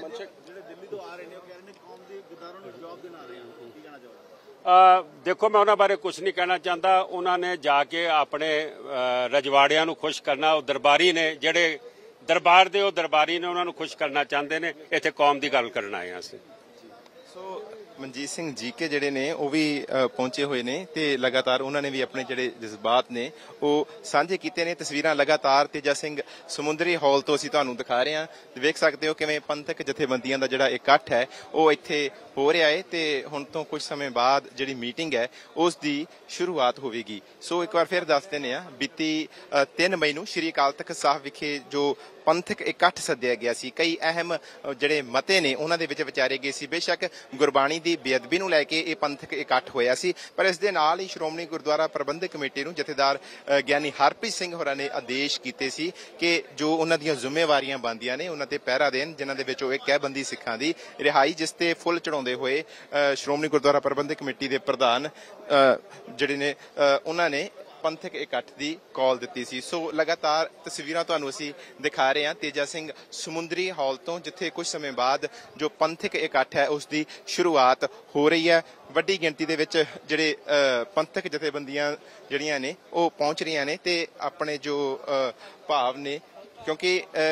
ਦੇਖੋ ਮੈਂ ਉਹਨਾਂ ਬਾਰੇ ਕੁਝ ਨਹੀਂ ਕਹਿਣਾ ਚਾਹੁੰਦਾ। ਉਹਨਾਂ ਨੇ ਜਾ ਕੇ ਆਪਣੇ ਰਜਵਾੜਿਆਂ ਨੂੰ ਖੁਸ਼ ਕਰਨਾ, ਉਹ ਦਰਬਾਰੀ ਨੇ ਜਿਹੜੇ ਦਰਬਾਰ ਦੇ ਉਹ ਦਰਬਾਰੀ ਨੇ, ਉਹਨਾਂ ਨੂੰ ਖੁਸ਼ ਕਰਨਾ ਚਾਹੁੰਦੇ ਨੇ। ਇੱਥੇ ਕੌਮ ਦੀ ਗੱਲ ਕਰਨ ਆਏ ਹਾਂ ਅਸੀਂ। ਸੋ ਮਨਜੀਤ ਸਿੰਘ ਜੀਕੇ ਜਿਹੜੇ ਨੇ ਉਹ ਵੀ ਪਹੁੰਚੇ ਹੋਏ ਨੇ ਤੇ ਲਗਾਤਾਰ ਉਹਨਾਂ ਨੇ ਵੀ ਆਪਣੇ ਜਿਹੜੇ ਜਜ਼ਬਾਤ ਨੇ ਉਹ ਸਾਂਝੇ ਕੀਤੇ ਨੇ। ਤਸਵੀਰਾਂ ਲਗਾਤਾਰ ਤੇਜਾ ਸਿੰਘ ਸਮੁੰਦਰੀ ਹਾਲ ਤੋਂ ਅਸੀਂ ਤੁਹਾਨੂੰ ਦਿਖਾ ਰਹੇ ਹਾਂ। ਵੇਖ ਸਕਦੇ ਹੋ ਕਿਵੇਂ ਪੰਥਕ ਜਥੇਬੰਦੀਆਂ ਦਾ ਜਿਹੜਾ ਇਕੱਠ ਹੈ ਉਹ ਇੱਥੇ ਹੋ ਰਿਹਾ ਹੈ ਤੇ ਹੁਣ ਤੋਂ ਕੁਝ ਸਮੇਂ ਬਾਅਦ ਜਿਹੜੀ ਮੀਟਿੰਗ ਹੈ ਉਸ ਦੀ ਸ਼ੁਰੂਆਤ ਹੋਵੇਗੀ। ਸੋ ਇੱਕ ਵਾਰ ਫਿਰ ਦੱਸ ਦਿੰਦੇ ਹਾਂ, ਬੀਤੀ 3 ਮਈ ਨੂੰ ਸ਼੍ਰੀ ਅਕਾਲ ਤਖਤ ਸਾਹਿਬ ਵਿਖੇ ਜੋ ਪੰਥਕ ਇਕੱਠ ਸੱਦਿਆ ਗਿਆ ਸੀ, ਕਈ ਅਹਿਮ ਜਿਹੜੇ ਮਤੇ ਨੇ ਉਹਨਾਂ ਦੇ ਵਿੱਚ ਵਿਚਾਰੇ ਗਏ ਸੀ। ਬੇਸ਼ੱਕ ਗੁਰਬਾਣੀ ਦੀ ਬੇਅਦਬੀ ਨੂੰ ਲੈ ਕੇ ਇਹ ਪੰਥਕ ਇਕੱਠ ਹੋਇਆ ਸੀ, ਪਰ ਇਸ ਦੇ ਨਾਲ ਹੀ ਸ਼੍ਰੋਮਣੀ ਗੁਰਦੁਆਰਾ ਪ੍ਰਬੰਧਕ ਕਮੇਟੀ ਨੂੰ ਜਥੇਦਾਰ ਗਿਆਨੀ ਹਰਪ੍ਰੀਤ ਸਿੰਘ ਹੋਰਾਂ ਨੇ ਆਦੇਸ਼ ਕੀਤੇ ਸੀ ਕਿ ਜੋ ਉਹਨਾਂ ਦੀਆਂ ਜ਼ਿੰਮੇਵਾਰੀਆਂ ਬਣਦੀਆਂ ਨੇ ਉਹਨਾਂ ਤੇ ਪਹਿਰਾ ਦੇਣ, ਜਿਨ੍ਹਾਂ ਦੇ ਵਿੱਚੋਂ ਇੱਕ ਹੈ ਬੰਦੀ ਸਿੱਖਾਂ ਦੀ ਰਿਹਾਈ, ਜਿਸ ਤੇ ਫੁੱਲ ਚੜਾਉਂਦੇ ਹੋਏ ਸ਼੍ਰੋਮਣੀ ਗੁਰਦੁਆਰਾ ਪ੍ਰਬੰਧਕ ਕਮੇਟੀ ਦੇ ਪ੍ਰਧਾਨ ਜਿਹੜੇ ਨੇ ਉਹਨਾਂ ਨੇ ਪੰਥਕ ਇਕੱਠ ਦੀ ਕਾਲ ਦਿੱਤੀ ਸੀ। ਸੋ ਲਗਾਤਾਰ ਤਸਵੀਰਾਂ ਤੁਹਾਨੂੰ ਅਸੀਂ ਦਿਖਾ ਰਹੇ ਹਾਂ ਤੇਜਾ ਸਿੰਘ ਸਮੁੰਦਰੀ ਹਾਲ ਤੋਂ, ਜਿੱਥੇ ਕੁਝ ਸਮੇਂ ਬਾਅਦ ਜੋ ਪੰਥਕ ਇਕੱਠ ਹੈ ਉਸ ਦੀ ਸ਼ੁਰੂਆਤ ਹੋ ਰਹੀ ਹੈ। ਵੱਡੀ ਗਿਣਤੀ ਦੇ ਵਿੱਚ ਜਿਹੜੇ ਪੰਥਕ ਜਥੇਬੰਦੀਆਂ ਜਿਹੜੀਆਂ ਨੇ ਉਹ ਪਹੁੰਚ ਰਹੀਆਂ ਨੇ ਤੇ ਆਪਣੇ ਜੋ ਭਾਵ ਨੇ, ਕਿਉਂਕਿ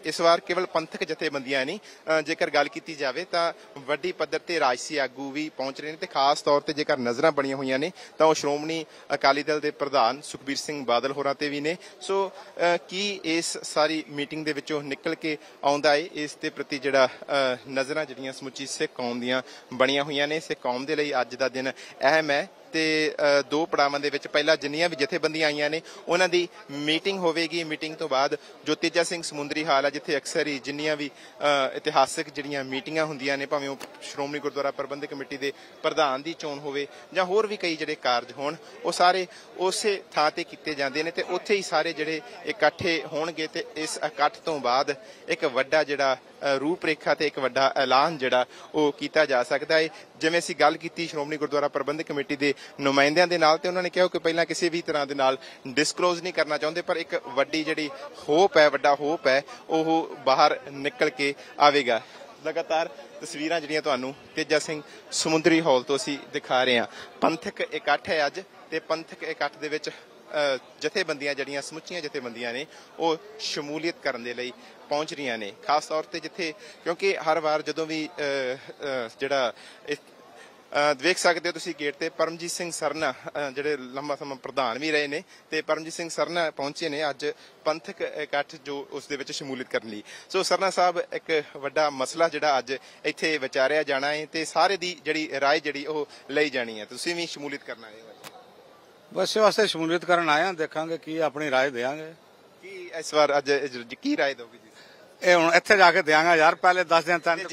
इस वार केवल पंथक जथेबंदियां नहीं, जेकर गल की जाए तो वड्डी पद्धर ते राजसी आगू भी पहुंच रहे हैं ते खास तौर पर जेकर नज़रां बणियां होईयां ने तो वो श्रोमणी अकाली दल के प्रधान सुखबीर सिंह बादल होरां ते भी ने। सो की इस सारी मीटिंग दे विचों निकल के आउंदा है, इस दे प्रति जिहड़ा नज़रां जिहड़ियां समुची सिख कौम दीयां बणियां होईयां ने। सिख कौम दे लई अज दा दिन अहम है ते दो पड़ावां दे विच पहला जिन्नियां भी जथेबंदियां आईयां ने उन्हां दी मीटिंग होवेगी। मीटिंग तो बाद जो तेजा सिंह समुंदरी हाल है जिथे अक्सर ही जिन्नियां भी इतिहासक जिहड़ियां मीटिंगां हुंदियां ने, भावें श्रोमणी गुरुद्वारा प्रबंधक कमेटी दे प्रधान दी चोण होवे जां होर भी कई जिहड़े कारज होण, वो सारे उसे थां ते कीते जांदे ने ते उत्थे ही सारे जिहड़े इकट्ठे होणगे ते इस इकट्ठ तो बाद एक वड्डा जिहड़ा रूपरेखा ते एक वड्डा ऐलान जिहड़ा वो कीता जा सकदा है। जिवें असीं गल कीती श्रोमणी गुरुद्वारा प्रबंधक कमेटी दे नुमाइंदियां दे नाल ते उन्होंने कहा कि पहला किसी भी तरह दे नाल डिस्कलोज नहीं करना चाहुंदे, पर एक वड्डी जिहड़ी होप है, वड्डा होप है, वो बाहर निकल के आवेगा। लगातार तस्वीरां जिहड़ियां तुहानूं तेजा सिंह समुंदरी हॉल तो असीं दिखा रहे हैं। पंथक इकट्ठ है अज ते पंथक इकट्ठ दे विच जथेबंदियां जिहड़ियां समुचियां जथेबंदियां ने वो शमूलीयत करन दे लई पहुंच रही ने। खास तौर पर जिथे क्योंकि हर बार जदों भी जिहड़ा देख सकते हो तुसीं गेट ते परमजीत सिंह सरना जिहड़े लंबा समा प्रधान भी रहे ने ते परमजीत सिंह सरना पहुंचे ने अज पंथक इकट्ठ जो उस दे विच शमूलियत करन लई। सो सरना साहब एक वड्डा मसला जिहड़ा अज इत्थे विचारिया जाना है ते सारे दी जिहड़ी राय जिहड़ी ओह लई जानी है। तुसीं भी शमूलियत करना है? बस वास्ते शमूलियत करन आए हैं, देखांगे की अपनी राय देंगे की इस बार अज की राय दोगे? ਇਹ ਹੁਣ ਇੱਥੇ ਜਾ ਕੇ ਦਿਆਂਗਾ ਯਾਰ, ਪਹਿਲੇ 10 ਦਿਨ ਤੱਕ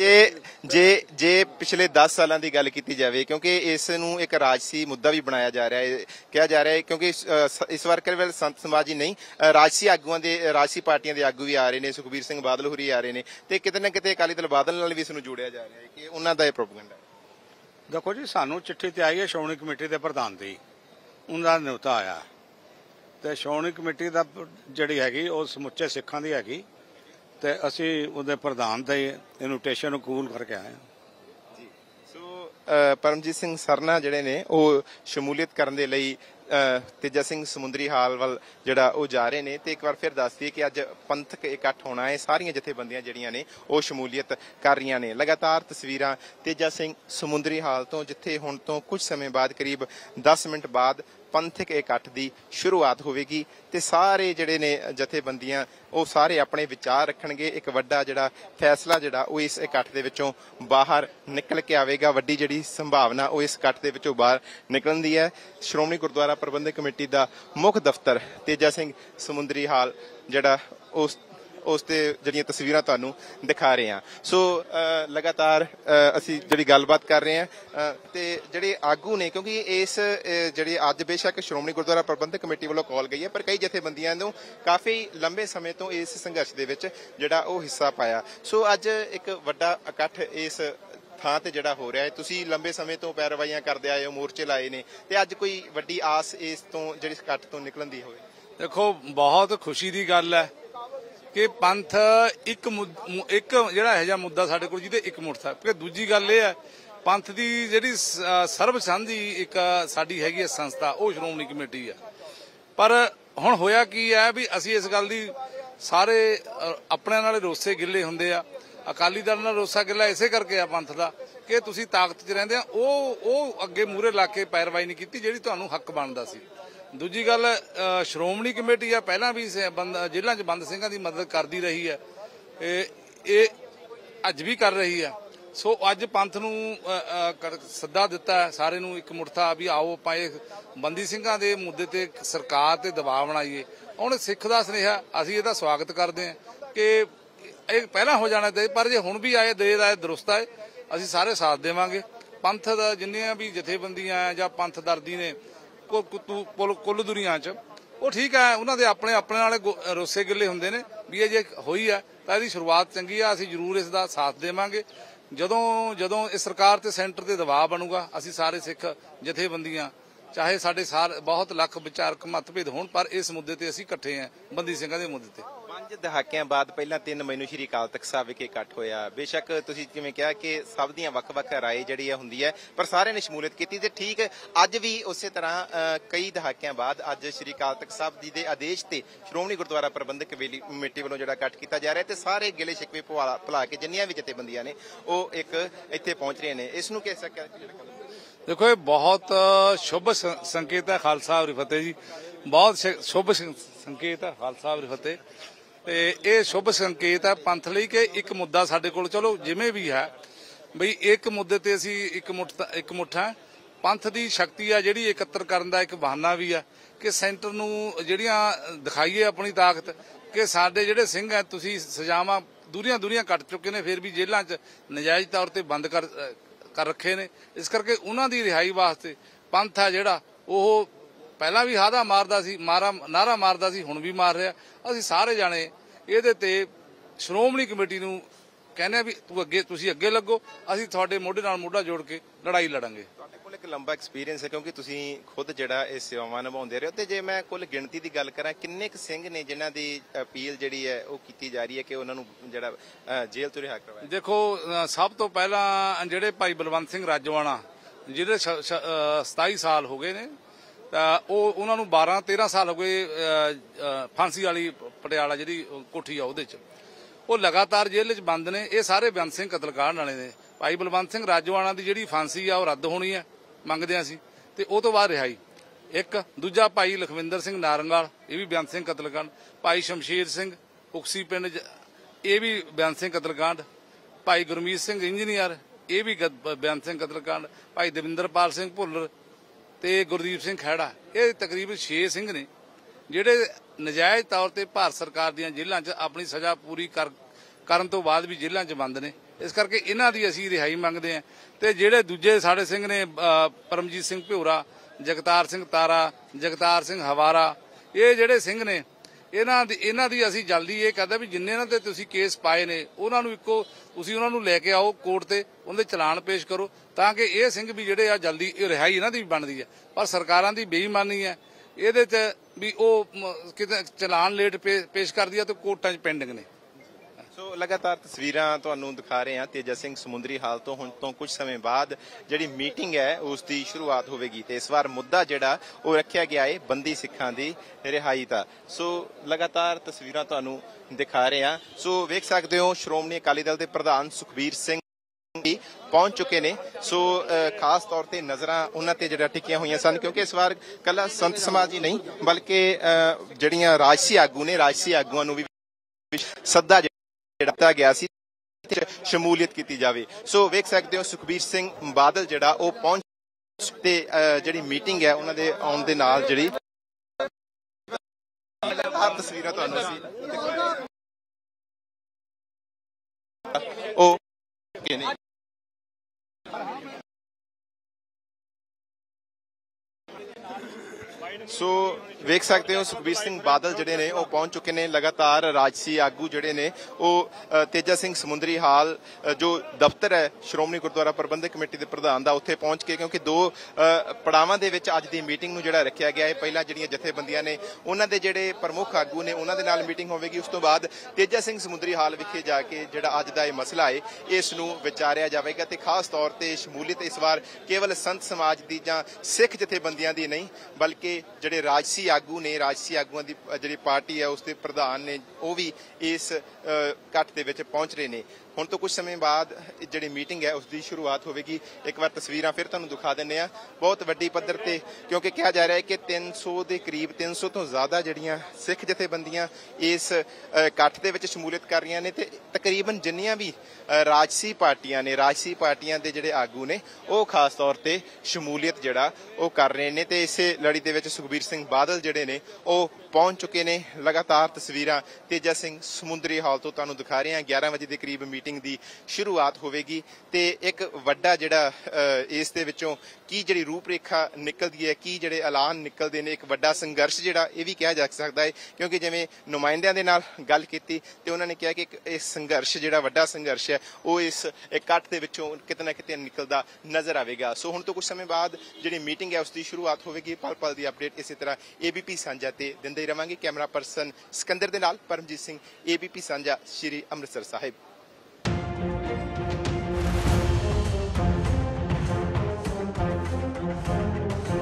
ਜੇ ਪਿਛਲੇ 10 ਸਾਲਾਂ ਦੀ ਗੱਲ ਕੀਤੀ ਜਾਵੇ, ਕਿਉਂਕਿ ਇਸ ਨੂੰ ਇੱਕ ਰਾਜਸੀ ਮੁੱਦਾ ਵੀ ਬਣਾਇਆ ਜਾ ਰਿਹਾ ਹੈ, ਕਿਹਾ ਜਾ ਰਿਹਾ ਹੈ ਕਿਉਂਕਿ ਇਸ ਵਾਰ ਕੇਵਲ ਸੰਤ ਸਮਾਜ ਹੀ ਨਹੀਂ, ਰਾਜਸੀ ਆਗੂਆਂ ਦੇ ਰਾਜਸੀ ਪਾਰਟੀਆਂ ਦੇ ਆਗੂ ਵੀ ਆ ਰਹੇ ਨੇ, ਸੁਖਬੀਰ ਸਿੰਘ ਬਾਦਲ ਹੋਰੀ ਆ ਰਹੇ ਨੇ ਤੇ ਕਿਤੇ ਨਾ ਕਿਤੇ ਅਕਾਲੀ ਦਲ ਬਾਦਲ ਨਾਲ ਵੀ ਇਸ ਨੂੰ ਜੋੜਿਆ ਜਾ ਰਿਹਾ ਹੈ ਕਿ ਉਹਨਾਂ ਦਾ ਇਹ ਪ੍ਰੋਪਗੈਂਡਾ ਹੈ। ਦੇਖੋ ਜੀ, ਸਾਨੂੰ ਚਿੱਠੀ ਤੇ ਆਈ ਹੈ ਸ਼੍ਰੋਮਣੀ ਕਮੇਟੀ ਦੇ ਪ੍ਰਧਾਨ ਦੀ, ਉਹਨਾਂ ਦਾ ਨਿਯੁਕਤਾ ਆਇਆ ਤੇ ਸ਼੍ਰੋਮਣੀ ਕਮੇਟੀ ਦਾ ਜਿਹੜੀ ਹੈਗੀ ਉਹ ਸਮੁੱਚੇ ਸਿੱਖਾਂ ਦੀ ਹੈਗੀ ਤੇ ਅਸੀਂ ਉਹਦੇ ਪ੍ਰਧਾਨ ਦੇ ਇਨਵੀਟੇਸ਼ਨ ਨੂੰ ਕਬੂਲ ਕਰਕੇ ਆਏ ਹਾਂ ਜੀ। ਸੋ ਪਰਮਜੀਤ ਸਿੰਘ ਸਰਨਾ ਜਿਹੜੇ ਨੇ ਉਹ ਸ਼ਮੂਲੀਅਤ ਕਰਨ ਦੇ ਲਈ तेजा सिंह समुंदरी हाल वाल जिहड़ा वो जा रहे हैं। तो एक बार फिर दस दिए कि अज पंथक इकट्ठ होना है, सारियां जथेबंदियां जिहड़ियां ने वो शमूलीयत कर रही ने। लगातार तस्वीरां तेजा सिंह समुंदरी हाल तो जिथे हुण तो कुछ समय बाद करीब 10 मिनट बाद पंथक इकट्ठ की शुरुआत होगी ते सारे जिहड़े ने जथेबंदियां वो सारे अपने विचार रखणगे। एक वड्डा जिहड़ा फैसला जिहड़ा वो इस इकट्ठ दे विचों बाहर निकल के आवेगा। वड्डी जिहड़ी संभावना वो इस इकट्ठ दे विचों बाहर निकलण दी है। श्रोमणी गुरुद्वारा प्रबंधक कमेटी का मुख दफ्तर तेजा सिंह समुंदरी हाल जिहड़ा उसते जिहड़ियां तस्वीरां तुहानूं दिखा रहे हैं। सो लगातार असीं जिहड़ी गलबात कर रहे हैं ते जिहड़े आगू ने, क्योंकि इस जिहड़ी अज बेशक श्रोमणी गुरुद्वारा प्रबंधक कमेटी वालों कॉल गई है, पर कई जथेबंदियां ने काफ़ी लंबे समय तो इस संघर्ष दे विच जिहड़ा वो हिस्सा पाया। सो अज एक वड्डा इकट्ठ इस थां ते जिहड़ा हो रहा है, तुसीं लंबे समय तो पैरवाइयां करदे आए हो, मोर्चे लाए ने, ते अज कोई वड्डी आस इस तो जिहड़ी इकट्ठ तो निकलण दी होवे? देखो, बहुत खुशी की गल है कि पंथ एक ਜਿਹੜਾ ਇਹ ਜਿਹਾ ਮੁੱਦਾ ਸਾਡੇ ਕੋਲ ਜਿਹਦੇ ਇੱਕ ਮੁੱਠ ਹੈ। ਕਿ ਦੂਜੀ ਗੱਲ ਇਹ ਹੈ, ਪੰਥ ਦੀ ਜਿਹੜੀ ਸਰਬ ਸਾਂਝੀ ਇੱਕ ਸਾਡੀ ਹੈਗੀ ਹੈ ਸੰਸਥਾ, ਉਹ ਸ਼੍ਰੋਮਣੀ ਕਮੇਟੀ ਹੈ। ਪਰ ਹੁਣ ਹੋਇਆ ਕੀ ਹੈ ਵੀ ਅਸੀਂ ਇਸ ਗੱਲ ਦੀ ਸਾਰੇ ਆਪਣੇ ਨਾਲ ਰੋਸੇ ਗਿੱਲੇ ਹੁੰਦੇ ਆ। ਅਕਾਲੀ ਦਲ ਨਾਲ ਰੋਸਾ ਗਿੱਲਾ ਇਸੇ ਕਰਕੇ ਆ ਪੰਥ ਦਾ ਕਿ ਤੁਸੀਂ ਤਾਕਤ 'ਚ ਰਹਿੰਦੇ ਆ, ਉਹ ਅੱਗੇ ਮੂਹਰੇ ਲਾ ਕੇ ਪੈਰਵਾਈ ਨਹੀਂ ਕੀਤੀ ਜਿਹੜੀ ਤੁਹਾਨੂੰ ਹੱਕ ਬਣਦਾ ਸੀ। ਦੂਜੀ ਗੱਲ, ਸ਼੍ਰੋਮਣੀ ਕਮੇਟੀ ਆ ਪਹਿਲਾਂ ਵੀ ਜੇਲ੍ਹਾਂ 'ਚ ਬੰਦ ਸਿੰਘਾਂ ਦੀ ਮਦਦ ਕਰਦੀ ਰਹੀ ਹੈ, ਇਹ ਅੱਜ ਵੀ ਕਰ ਰਹੀ ਹੈ। ਸੋ ਅੱਜ ਪੰਥ ਨੂੰ ਸੱਦਾ ਦਿੱਤਾ ਸਾਰੇ ਨੂੰ ਇੱਕ ਮੁਰਥਾ ਵੀ ਆਓ ਆਪਾਂ ਇਹ ਬੰਦੀ ਸਿੰਘਾਂ ਦੇ ਮੁੱਦੇ ਤੇ ਸਰਕਾਰ ਤੇ ਦਬਾਅ ਬਣਾਈਏ। ਹੁਣ ਸਿੱਖ ਦਾ ਸੁਨੇਹਾ ਅਸੀਂ ਇਹਦਾ ਸਵਾਗਤ ਕਰਦੇ ਹਾਂ ਕਿ ਇਹ ਪਹਿਲਾਂ ਹੋ ਜਾਣਾ ਚਾਹੀਦਾ, ਪਰ ਜੇ ਹੁਣ ਵੀ ਆਏ ਦੇਰ ਆਏ ਦਰੁਸਤ ਆਏ, ਅਸੀਂ ਸਾਰੇ ਸਾਥ ਦੇਵਾਂਗੇ। ਪੰਥ ਦਾ ਜਿੰਨੀਆਂ ਵੀ ਜਥੇਬੰਦੀਆਂ ਜਾਂ ਪੰਥ ਦਰਦੀ ਨੇ ਕੁੱਲ ਦੁਨੀਆ 'ਚ, ਉਹ ਠੀਕ ਹੈ, ਉਹਨਾਂ ਦੇ ਆਪਣੇ ਵਾਲੇ ਰੋਸੇ ਗਿੱਲੇ ਹੁੰਦੇ ਨੇ ਵੀ ਇਹ ਜੇ ਹੋਈ ਹੈ ਤਾਂ ਇਹਦੀ ਸ਼ੁਰੂਆਤ ਚੰਗੀ ਆ, ਅਸੀਂ ਜ਼ਰੂਰ ਇਸ ਦਾ ਸਾਥ ਦੇਵਾਂਗੇ। ਜਦੋਂ ਇਸ ਸਰਕਾਰ ਤੇ ਸੈਂਟਰ ਤੇ ਦਬਾਅ ਬਣੂਗਾ, ਅਸੀਂ ਸਾਰੇ ਸਿੱਖ ਜਥੇਬੰਦੀਆਂ ਚਾਹੇ ਸਾਡੇ ਬਹੁਤ ਲੱਖ ਵਿਚਾਰਕ ਮਤਭੇਦ ਹੋਣ, ਪਰ ਇਸ ਮੁੱਦੇ ਤੇ ਅਸੀਂ ਇਕੱਠੇ ਹਾਂ, ਬੰਦੀ ਸਿੰਘਾਂ ਦੇ ਮੁੱਦੇ ਤੇ। 5 ਦਹਾਕਿਆਂ ਬਾਅਦ ਪਹਿਲਾਂ 3 ਮਈ ਨੂੰ ਸ਼੍ਰੀ ਅਕਾਲ ਤਖਤ ਸਾਹਿਬ ਵਿਖੇ ਇਕੱਠ ਹੋਇਆ। ਬੇਸ਼ੱਕ ਤੁਸੀਂ ਜਿਵੇਂ ਕਿਹਾ ਕਿ ਸਭ ਦੀਆਂ ਵੱਖ-ਵੱਖ ਰਾਏ ਜਿਹੜੀ ਹੁੰਦੀ ਹੈ, ਪਰ ਸਾਰਿਆਂ ਨੇ ਸ਼ਮੂਲੀਅਤ ਕੀਤੀ ਤੇ ਠੀਕ ਅੱਜ ਵੀ ਉਸੇ ਤਰ੍ਹਾਂ ਕਈ ਦਹਾਕਿਆਂ ਬਾਅਦ ਅੱਜ ਸ਼੍ਰੀ ਅਕਾਲ ਤਖਤ ਸਾਹਿਬ ਜੀ ਦੇ ਆਦੇਸ਼ ਤੇ ਸ਼੍ਰੋਮਣੀ ਗੁਰਦੁਆਰਾ ਪ੍ਰਬੰਧਕ ਕਮੇਟੀ ਵੱਲੋਂ ਜਿਹੜਾ ਇਕੱਠ ਕੀਤਾ ਜਾ ਰਿਹਾ ਤੇ ਸਾਰੇ ਗਿਲੇ ਸ਼ਿਕਵੇ ਭੁਲਾ ਕੇ ਜਿੰਨੀਆਂ ਵੀ ਜਥੇਬੰਦੀਆਂ ਨੇ ਉਹ ਇੱਕ ਇੱਥੇ ਪਹੁੰਚ ਰਹੇ ਨੇ। ਇਸ ਨੂੰ ਕਿਸ ਤਰ੍ਹਾਂ ਦੇਖੋ, ਇਹ ਬਹੁਤ ਸ਼ੁਭ ਸੰਕੇਤ ਹੈ। ਖਾਲਸਾ ਵਾਹਿਗੁਰੂ ਫਤਿਹ ਜੀ, ਬਹੁਤ ਸ਼ੁਭ ਸੰਕੇਤ ਹੈ ਖਾਲਸਾ ਵਾਹਿਗੁਰੂ ਫਤਿਹ। ਤੇ ਇਹ ਸ਼ੁਭ ਸੰਕੇਤ ਹੈ ਪੰਥ ਲਈ ਕਿ ਇੱਕ ਮੁੱਦਾ ਸਾਡੇ ਕੋਲ, ਚਲੋ ਜਿਵੇਂ ਵੀ ਹੈ ਬਈ ਇੱਕ ਮੁੱਦੇ ਤੇ ਅਸੀਂ ਇੱਕ ਮੁੱਠ ਹੈ। ਪੰਥ ਦੀ ਸ਼ਕਤੀ ਆ ਜਿਹੜੀ ਇਕੱਤਰ ਕਰਨ ਦਾ ਇੱਕ ਬਹਾਨਾ ਵੀ ਆ ਕਿ ਸੈਂਟਰ ਨੂੰ ਜਿਹੜੀਆਂ ਦਿਖਾਈਏ ਆਪਣੀ ਤਾਕਤ ਕਿ ਸਾਡੇ ਜਿਹੜੇ ਸਿੰਘ ਹੈ, ਤੁਸੀਂ ਸਜ਼ਾਵਾਂ ਦੂਰੀਆਂ ਕੱਟ ਚੁੱਕੇ ਨੇ, ਫਿਰ ਵੀ ਜੇਲ੍ਹਾਂ 'ਚ ਨਜਾਇਜ਼ ਤੌਰ ਤੇ ਬੰਦ ਕਰ ਰੱਖੇ ਨੇ। ਇਸ ਕਰਕੇ ਉਹਨਾਂ ਦੀ ਰਿਹਾਈ ਵਾਸਤੇ ਪੰਥ ਹੈ ਜਿਹੜਾ ਉਹ ਪਹਿਲਾਂ ਵੀ ਨਾਰਾ ਮਾਰਦਾ ਸੀ, ਹੁਣ ਵੀ ਮਾਰ ਰਿਹਾ। ਅਸੀਂ ਸਾਰੇ ਜਾਣੇ ਇਹਦੇ ਤੇ ਸ਼੍ਰੋਮਣੀ ਕਮੇਟੀ ਨੂੰ ਕਹਿੰਦੇ ਵੀ ਤੁਸੀਂ ਅੱਗੇ ਲੱਗੋ, ਅਸੀਂ ਤੁਹਾਡੇ ਮੋਢੇ ਨਾਲ ਮੋਢਾ ਜੋੜ ਕੇ ਲੜਾਈ ਲੜਾਂਗੇ। ਤੁਹਾਡੇ ਕੋਲ ਇੱਕ ਲੰਬਾ ਐਕਸਪੀਰੀਅੰਸ ਹੈ ਕਿਉਂਕਿ ਤੁਸੀਂ ਖੁਦ ਜਿਹੜਾ ਇਹ ਸੇਵਾਵਾਂ ਨਿਭਾਉਂਦੇ ਰਹੇ ਹੋ, ਤੇ ਜੇ ਮੈਂ ਕੁੱਲ ਗਿਣਤੀ ਦੀ ਗੱਲ ਕਰਾਂ ਕਿੰਨੇ ਕੁ ਸਿੰਘ ਨੇ ਜਿਨ੍ਹਾਂ ਦੀ ਅਪੀਲ ਜਿਹੜੀ ਹੈ ਉਹ ਕੀਤੀ ਜਾ ਰਹੀ ਹੈ ਕਿ ਉਹਨਾਂ ਨੂੰ ਜਿਹੜਾ ਜੇਲ੍ਹ ਤੋਂ ਰਿਹਾ ਕਰਵਾਇਆ? ਦੇਖੋ, ਸਭ ਤੋਂ ਪਹਿਲਾਂ ਜਿਹੜੇ ਭਾਈ ਬਲਵੰਤ ਸਿੰਘ ਰਾਜੋਆਣਾ ਜਿਹੜੇ 27 ਸਾਲ ਹੋ ਗਏ ਨੇ, ਤਾਂ ਉਹਨਾਂ ਨੂੰ 12-13 ਸਾਲ ਹੋ ਗਏ ਫਾਂਸੀ ਵਾਲੀ ਪਟਿਆਲਾ ਜਿਹੜੀ ਕੋਠੀ ਆ ਉਹਦੇ 'ਚ, ਉਹ ਲਗਾਤਾਰ ਜੇਲ੍ਹ 'ਚ ਬੰਦ ਨੇ। ਇਹ ਸਾਰੇ ਬੇਅੰਤ ਸਿੰਘ ਕਤਲਕਾਂਡ ਵਾਲੇ ਨੇ। ਭਾਈ ਬਲਵੰਤ ਸਿੰਘ ਰਾਜੋਆਣਾ ਦੀ ਜਿਹੜੀ ਫਾਂਸੀ ਆ ਉਹ ਰੱਦ ਹੋਣੀ ਹੈ, ਮੰਗਦੇ ਆ ਅਸੀਂ, ਤੇ ਉਹ ਤੋਂ ਬਾਅਦ ਰਿਹਾਈ। ਇੱਕ ਦੂਜਾ ਭਾਈ ਲਖਵਿੰਦਰ ਸਿੰਘ ਨਾਰੰਗਾਲ, ਇਹ ਵੀ ਬੇਅੰਤ ਸਿੰਘ ਕਤਲਕਾਂਡ। ਭਾਈ ਸ਼ਮਸ਼ੇਰ ਸਿੰਘ ਉਕਸੀ ਪਿੰਡ, ਇਹ ਵੀ ਬੇਅੰਤ ਸਿੰਘ ਕਤਲਕਾਂਡ। ਭਾਈ ਗੁਰਮੀਤ ਸਿੰਘ ਇੰਜੀਨੀਅਰ, ਇਹ ਵੀ ਬੇਅੰਤ ਸਿੰਘ ਕਤਲਕਾਂਡ। ਭਾਈ ਦਵਿੰਦਰਪਾਲ ਸਿੰਘ ਭੁੱਲਰ ਤੇ ਗੁਰਦੀਪ ਸਿੰਘ ਖਹਿੜਾ, ਇਹ ਤਕਰੀਬਨ 6 ਸਿੰਘ ਨੇ ਜਿਹੜੇ ਨਜਾਇਜ਼ ਤੌਰ ਤੇ ਭਾਰਤ ਸਰਕਾਰ ਦੀਆਂ ਜੇਲ੍ਹਾਂ 'ਚ ਆਪਣੀ ਸਜ਼ਾ ਪੂਰੀ ਕਰਨ ਤੋਂ ਬਾਅਦ ਵੀ ਜੇਲ੍ਹਾਂ 'ਚ ਬੰਦ ਨੇ। ਇਸ ਕਰਕੇ ਇਹਨਾਂ ਦੀ ਅਸੀਂ ਰਿਹਾਈ ਮੰਗਦੇ ਹਾਂ। ਤੇ ਜਿਹੜੇ ਦੂਜੇ ਸਾਡੇ ਸਿੰਘ ਨੇ, ਪਰਮਜੀਤ ਸਿੰਘ ਭਿਉਰਾ, ਜਗਤਾਰ ਸਿੰਘ ਤਾਰਾ, ਜਗਤਾਰ ਸਿੰਘ ਹਵਾਰਾ, ਇਹ ਜਿਹੜੇ ਸਿੰਘ ਨੇ, ਇਹਨਾਂ ਦੀ ਅਸੀਂ ਜਲਦੀ ਇਹ ਕਹਿੰਦੇ ਵੀ ਜਿੰਨੇ ਇਹਨਾਂ ਤੇ ਤੁਸੀਂ ਕੇਸ ਪਾਏ ਨੇ ਉਹਨਾਂ ਨੂੰ ਤੁਸੀਂ ਉਹਨਾਂ ਨੂੰ ਲੈ ਕੇ ਆਓ ਕੋਰਟ ਤੇ, ਉਹਦੇ ਚਲਾਨ ਪੇਸ਼ ਕਰੋ ਤਾਂ ਕਿ ਇਹ ਸਿੰਘ ਵੀ ਜਿਹੜੇ ਆ ਜਲਦੀ ਰਿਹਾਈ ਇਹਨਾਂ ਦੀ ਵੀ ਬਣਦੀ ਹੈ। ਪਰ ਸਰਕਾਰਾਂ ਦੀ ਬੇਈਮਾਨੀ ਹੈ ਇਹਦੇ 'ਚ ਵੀ ਉਹ ਕਿਤੇ ਚਲਾਨ ਲੇਟ ਪੇਸ਼ ਕਰਦੀ ਆ ਤੇ ਕੋਰਟਾਂ 'ਚ ਪੈਂਡਿੰਗ ਨੇ। ਸੋ ਲਗਾਤਾਰ ਤਸਵੀਰਾਂ ਤੁਹਾਨੂੰ ਦਿਖਾ ਰਹੇ ਹਾਂ ਤੇਜਾ ਸਿੰਘ ਸਮੁੰਦਰੀ ਹਾਲ ਤੋਂ। ਹੁਣ ਤੋਂ ਕੁਝ ਸਮੇਂ ਬਾਅਦ ਜਿਹੜੀ ਮੀਟਿੰਗ ਹੈ ਉਸ ਦੀ ਸ਼ੁਰੂਆਤ ਹੋਵੇਗੀ ਤੇ ਇਸ ਵਾਰ ਮੁੱਦਾ ਜਿਹੜਾ ਉਹ ਰੱਖਿਆ ਗਿਆ ਹੈ ਬੰਦੀ ਸਿੱਖਾਂ ਦੀ ਰਿਹਾਈ ਦਾ। ਸੋ ਲਗਾਤਾਰ ਤਸਵੀਰਾਂ ਤੁਹਾਨੂੰ ਦਿਖਾ ਰਹੇ ਹਾਂ। ਸੋ ਵੇਖ ਸਕਦੇ ਹੋ ਸ਼੍ਰੋਮਣੀ ਅਕਾਲੀ ਦਲ ਦੇ ਪ੍ਰਧਾਨ ਸੁਖਬੀਰ ਸਿੰਘ ਪਹੁੰਚ ਚੁੱਕੇ ਨੇ। ਸੋ ਖਾਸ ਤੌਰ ਤੇ ਨਜ਼ਰਾਂ ਉਹਨਾਂ ਤੇ ਜਿਹੜਾ ਟਿਕੀਆਂ ਹੋਈਆਂ ਸਨ ਕਿਉਂਕਿ ਇਸ ਵਾਰ ਕੱਲਾ ਸੰਤ ਸਮਾਜ ਹੀ ਨਹੀਂ ਬਲਕਿ ਜਿਹੜੀਆਂ ਰਾਜਸੀ ਆਗੂ ਨੇ, ਰਾਜਸੀ ਆਗੂਆਂ ਨੂੰ ਵੀ ਸੱਦਾ ਦਿੱਤਾ ਗਿਆ ਸੀ ਸ਼ਮੂਲੀਅਤ ਕੀਤੀ ਜਾਵੇ। ਸੋ ਵੇਖ ਸਕਦੇ ਹੋ ਸੁਖਬੀਰ ਸਿੰਘ ਬਾਦਲ ਜਿਹੜਾ ਉਹ ਪਹੁੰਚ ਤੇ ਜਿਹੜੀ ਮੀਟਿੰਗ ਹੈ ਉਹਨਾਂ ਦੇ ਆਉਣ ਦੇ ਨਾਲ ਜਿਹੜੀ ਤਸਵੀਰਾਂ ਤੁਹਾਨੂੰ ਅਸੀਂ ਉਹ ਨੇ ਸੋ ਵੇਖ ਸਕਦੇ ਹੋ ਸੁਖਬੀਰ ਸਿੰਘ ਬਾਦਲ ਜਿਹੜੇ ਨੇ ਉਹ ਪਹੁੰਚ ਚੁੱਕੇ ਨੇ। ਲਗਾਤਾਰ ਰਾਜਸੀ ਆਗੂ ਜਿਹੜੇ ਨੇ ਉਹ ਤੇਜਾ ਸਿੰਘ ਸਮੁੰਦਰੀ ਹਾਲ ਜੋ ਦਫ਼ਤਰ ਹੈ ਸ਼੍ਰੋਮਣੀ ਗੁਰਦੁਆਰਾ ਪ੍ਰਬੰਧਕ ਕਮੇਟੀ ਦੇ ਪ੍ਰਧਾਨ ਦਾ ਉੱਥੇ ਪਹੁੰਚ ਕੇ, ਕਿਉਂਕਿ 2 ਪੜਾਵਾਂ ਦੇ ਵਿੱਚ ਅੱਜ ਦੀ ਮੀਟਿੰਗ ਨੂੰ ਜਿਹੜਾ ਰੱਖਿਆ ਗਿਆ ਹੈ। ਪਹਿਲਾਂ ਜਿਹੜੀਆਂ ਜਥੇਬੰਦੀਆਂ ਨੇ ਉਹਨਾਂ ਦੇ ਜਿਹੜੇ ਪ੍ਰਮੁੱਖ ਆਗੂ ਨੇ ਉਹਨਾਂ ਦੇ ਨਾਲ ਮੀਟਿੰਗ ਹੋਵੇਗੀ। ਉਸ ਤੋਂ ਬਾਅਦ ਤੇਜਾ ਸਿੰਘ ਸਮੁੰਦਰੀ ਹਾਲ ਵਿਖੇ ਜਾ ਕੇ ਜਿਹੜਾ ਅੱਜ ਦਾ ਇਹ ਮਸਲਾ ਹੈ ਇਸ ਨੂੰ ਵਿਚਾਰਿਆ ਜਾਵੇਗਾ ਤੇ ਖਾਸ ਤੌਰ ਤੇ ਸ਼ਮੂਲੀਅਤ ਇਸ ਵਾਰ ਕੇਵਲ ਸੰਤ ਸਮਾਜ ਦੀ ਜਾਂ ਸਿੱਖ ਜਥੇਬੰਦੀਆਂ ਦੀ ਨਹੀਂ ਬਲਕਿ ਜਿਹੜੇ ਰਾਜਸੀ ਆਗੂ ਨੇ, ਰਾਜਸੀ ਆਗੂਆਂ ਦੀ ਜਿਹੜੀ ਪਾਰਟੀ ਹੈ ਉਸ ਦੇ ਪ੍ਰਧਾਨ ਨੇ ਉਹ ਵੀ ਇਸ ਇਕੱਠ ਦੇ ਵਿੱਚ ਪਹੁੰਚ ਰਹੇ ਨੇ। ਹੁਣ ਤੋਂ ਕੁਝ ਸਮੇਂ ਬਾਅਦ ਜਿਹੜੀ ਮੀਟਿੰਗ ਹੈ ਉਸ ਦੀ ਸ਼ੁਰੂਆਤ ਹੋਵੇਗੀ। ਇੱਕ ਵਾਰ ਤਸਵੀਰਾਂ ਫਿਰ ਤੁਹਾਨੂੰ ਦਿਖਾ ਦਿੰਦੇ ਆ। ਬਹੁਤ ਵੱਡੀ ਪੱਧਰ ਤੇ ਕਿਉਂਕਿ ਕਿਹਾ ਜਾ ਰਿਹਾ ਹੈ ਕਿ 300 ਦੇ ਕਰੀਬ 300 ਤੋਂ ਜ਼ਿਆਦਾ ਜਿਹੜੀਆਂ ਸਿੱਖ ਜਥੇਬੰਦੀਆਂ ਇਸ ਇਕੱਠ ਦੇ ਵਿੱਚ ਸ਼ਮੂਲੀਅਤ ਕਰ ਰਹੀਆਂ ਨੇ ਤੇ ਤਕਰੀਬਨ ਜਿੰਨੀਆਂ ਵੀ ਰਾਜਸੀ ਪਾਰਟੀਆਂ ਨੇ, ਰਾਜਸੀ ਪਾਰਟੀਆਂ ਦੇ ਜਿਹੜੇ ਆਗੂ ਨੇ ਉਹ ਖਾਸ ਤੌਰ ਤੇ ਸ਼ਮੂਲੀਅਤ ਜਿਹੜਾ ਉਹ ਕਰ ਰਹੇ ਨੇ ਤੇ ਇਸੇ ਲੜੀ ਦੇ ਵਿੱਚ ਸੁਖਬੀਰ ਸਿੰਘ ਬਾਦਲ ਜਿਹੜੇ ਨੇ ਉਹ ਪਹੁੰਚ ਚੁੱਕੇ ਨੇ। ਲਗਾਤਾਰ ਤਸਵੀਰਾਂ ਤੇਜਾ ਸਿੰਘ ਸਮੁੰਦਰੀ ਹਾਲ ਤੋਂ ਤੁਹਾਨੂੰ ਦਿਖਾ ਰਹੇ ਹਾਂ। 11 ਵਜੇ ਦੇ ਕਰੀਬ ਮੀਟਿੰਗ ਮੀਟਿੰਗ ਦੀ ਸ਼ੁਰੂਆਤ ਹੋਵੇਗੀ ਤੇ ਇੱਕ ਵੱਡਾ ਜਿਹੜਾ ਇਸ ਦੇ ਵਿੱਚੋਂ ਕੀ ਜਿਹੜੀ ਰੂਪਰੇਖਾ ਨਿਕਲਦੀ ਹੈ, ਕੀ ਜਿਹੜੇ ਐਲਾਨ ਨਿਕਲਦੇ ਨੇ, ਇੱਕ ਵੱਡਾ ਸੰਘਰਸ਼ ਜਿਹੜਾ ਇਹ ਵੀ ਕਿਹਾ ਜਾ ਸਕਦਾ ਹੈ, ਕਿਉਂਕਿ ਜਿਵੇਂ ਨੁਮਾਇੰਦਿਆਂ ਦੇ ਨਾਲ ਗੱਲ ਕੀਤੀ ਤੇ ਉਹਨਾਂ ਨੇ ਕਿਹਾ ਕਿ ਇਹ ਸੰਘਰਸ਼ ਜਿਹੜਾ ਵੱਡਾ ਸੰਘਰਸ਼ ਹੈ ਉਹ ਇਸ ਇਕੱਠ ਦੇ ਵਿੱਚੋਂ ਕਿਤੇ ਨਾ ਕਿਤੇ ਨਿਕਲਦਾ ਨਜ਼ਰ ਆਵੇਗਾ। ਸੋ ਹੁਣ ਤੋਂ ਕੁਝ ਸਮੇਂ ਬਾਅਦ ਜਿਹੜੀ ਮੀਟਿੰਗ ਹੈ ਉਸ ਦੀ ਸ਼ੁਰੂਆਤ ਹੋਵੇਗੀ। ਪਲ ਪਲ ਦੀ ਅਪਡੇਟ ਇਸੇ ਤਰ੍ਹਾਂ ABP ਸਾਂਝਾ ਤੇ ਦਿੰਦੇ ਹੀ ਰਵਾਂਗੇ। ਕੈਮਰਾ ਪਰਸਨ ਸਿਕੰਦਰ ਦੇ ਨਾਲ ਪਰਮਜੀਤ ਸਿੰਘ, ABP ਸਾਂਝਾ, ਸ਼੍ਰੀ ਅੰਮ੍ਰਿਤਸਰ ਸਾਹਿਬ।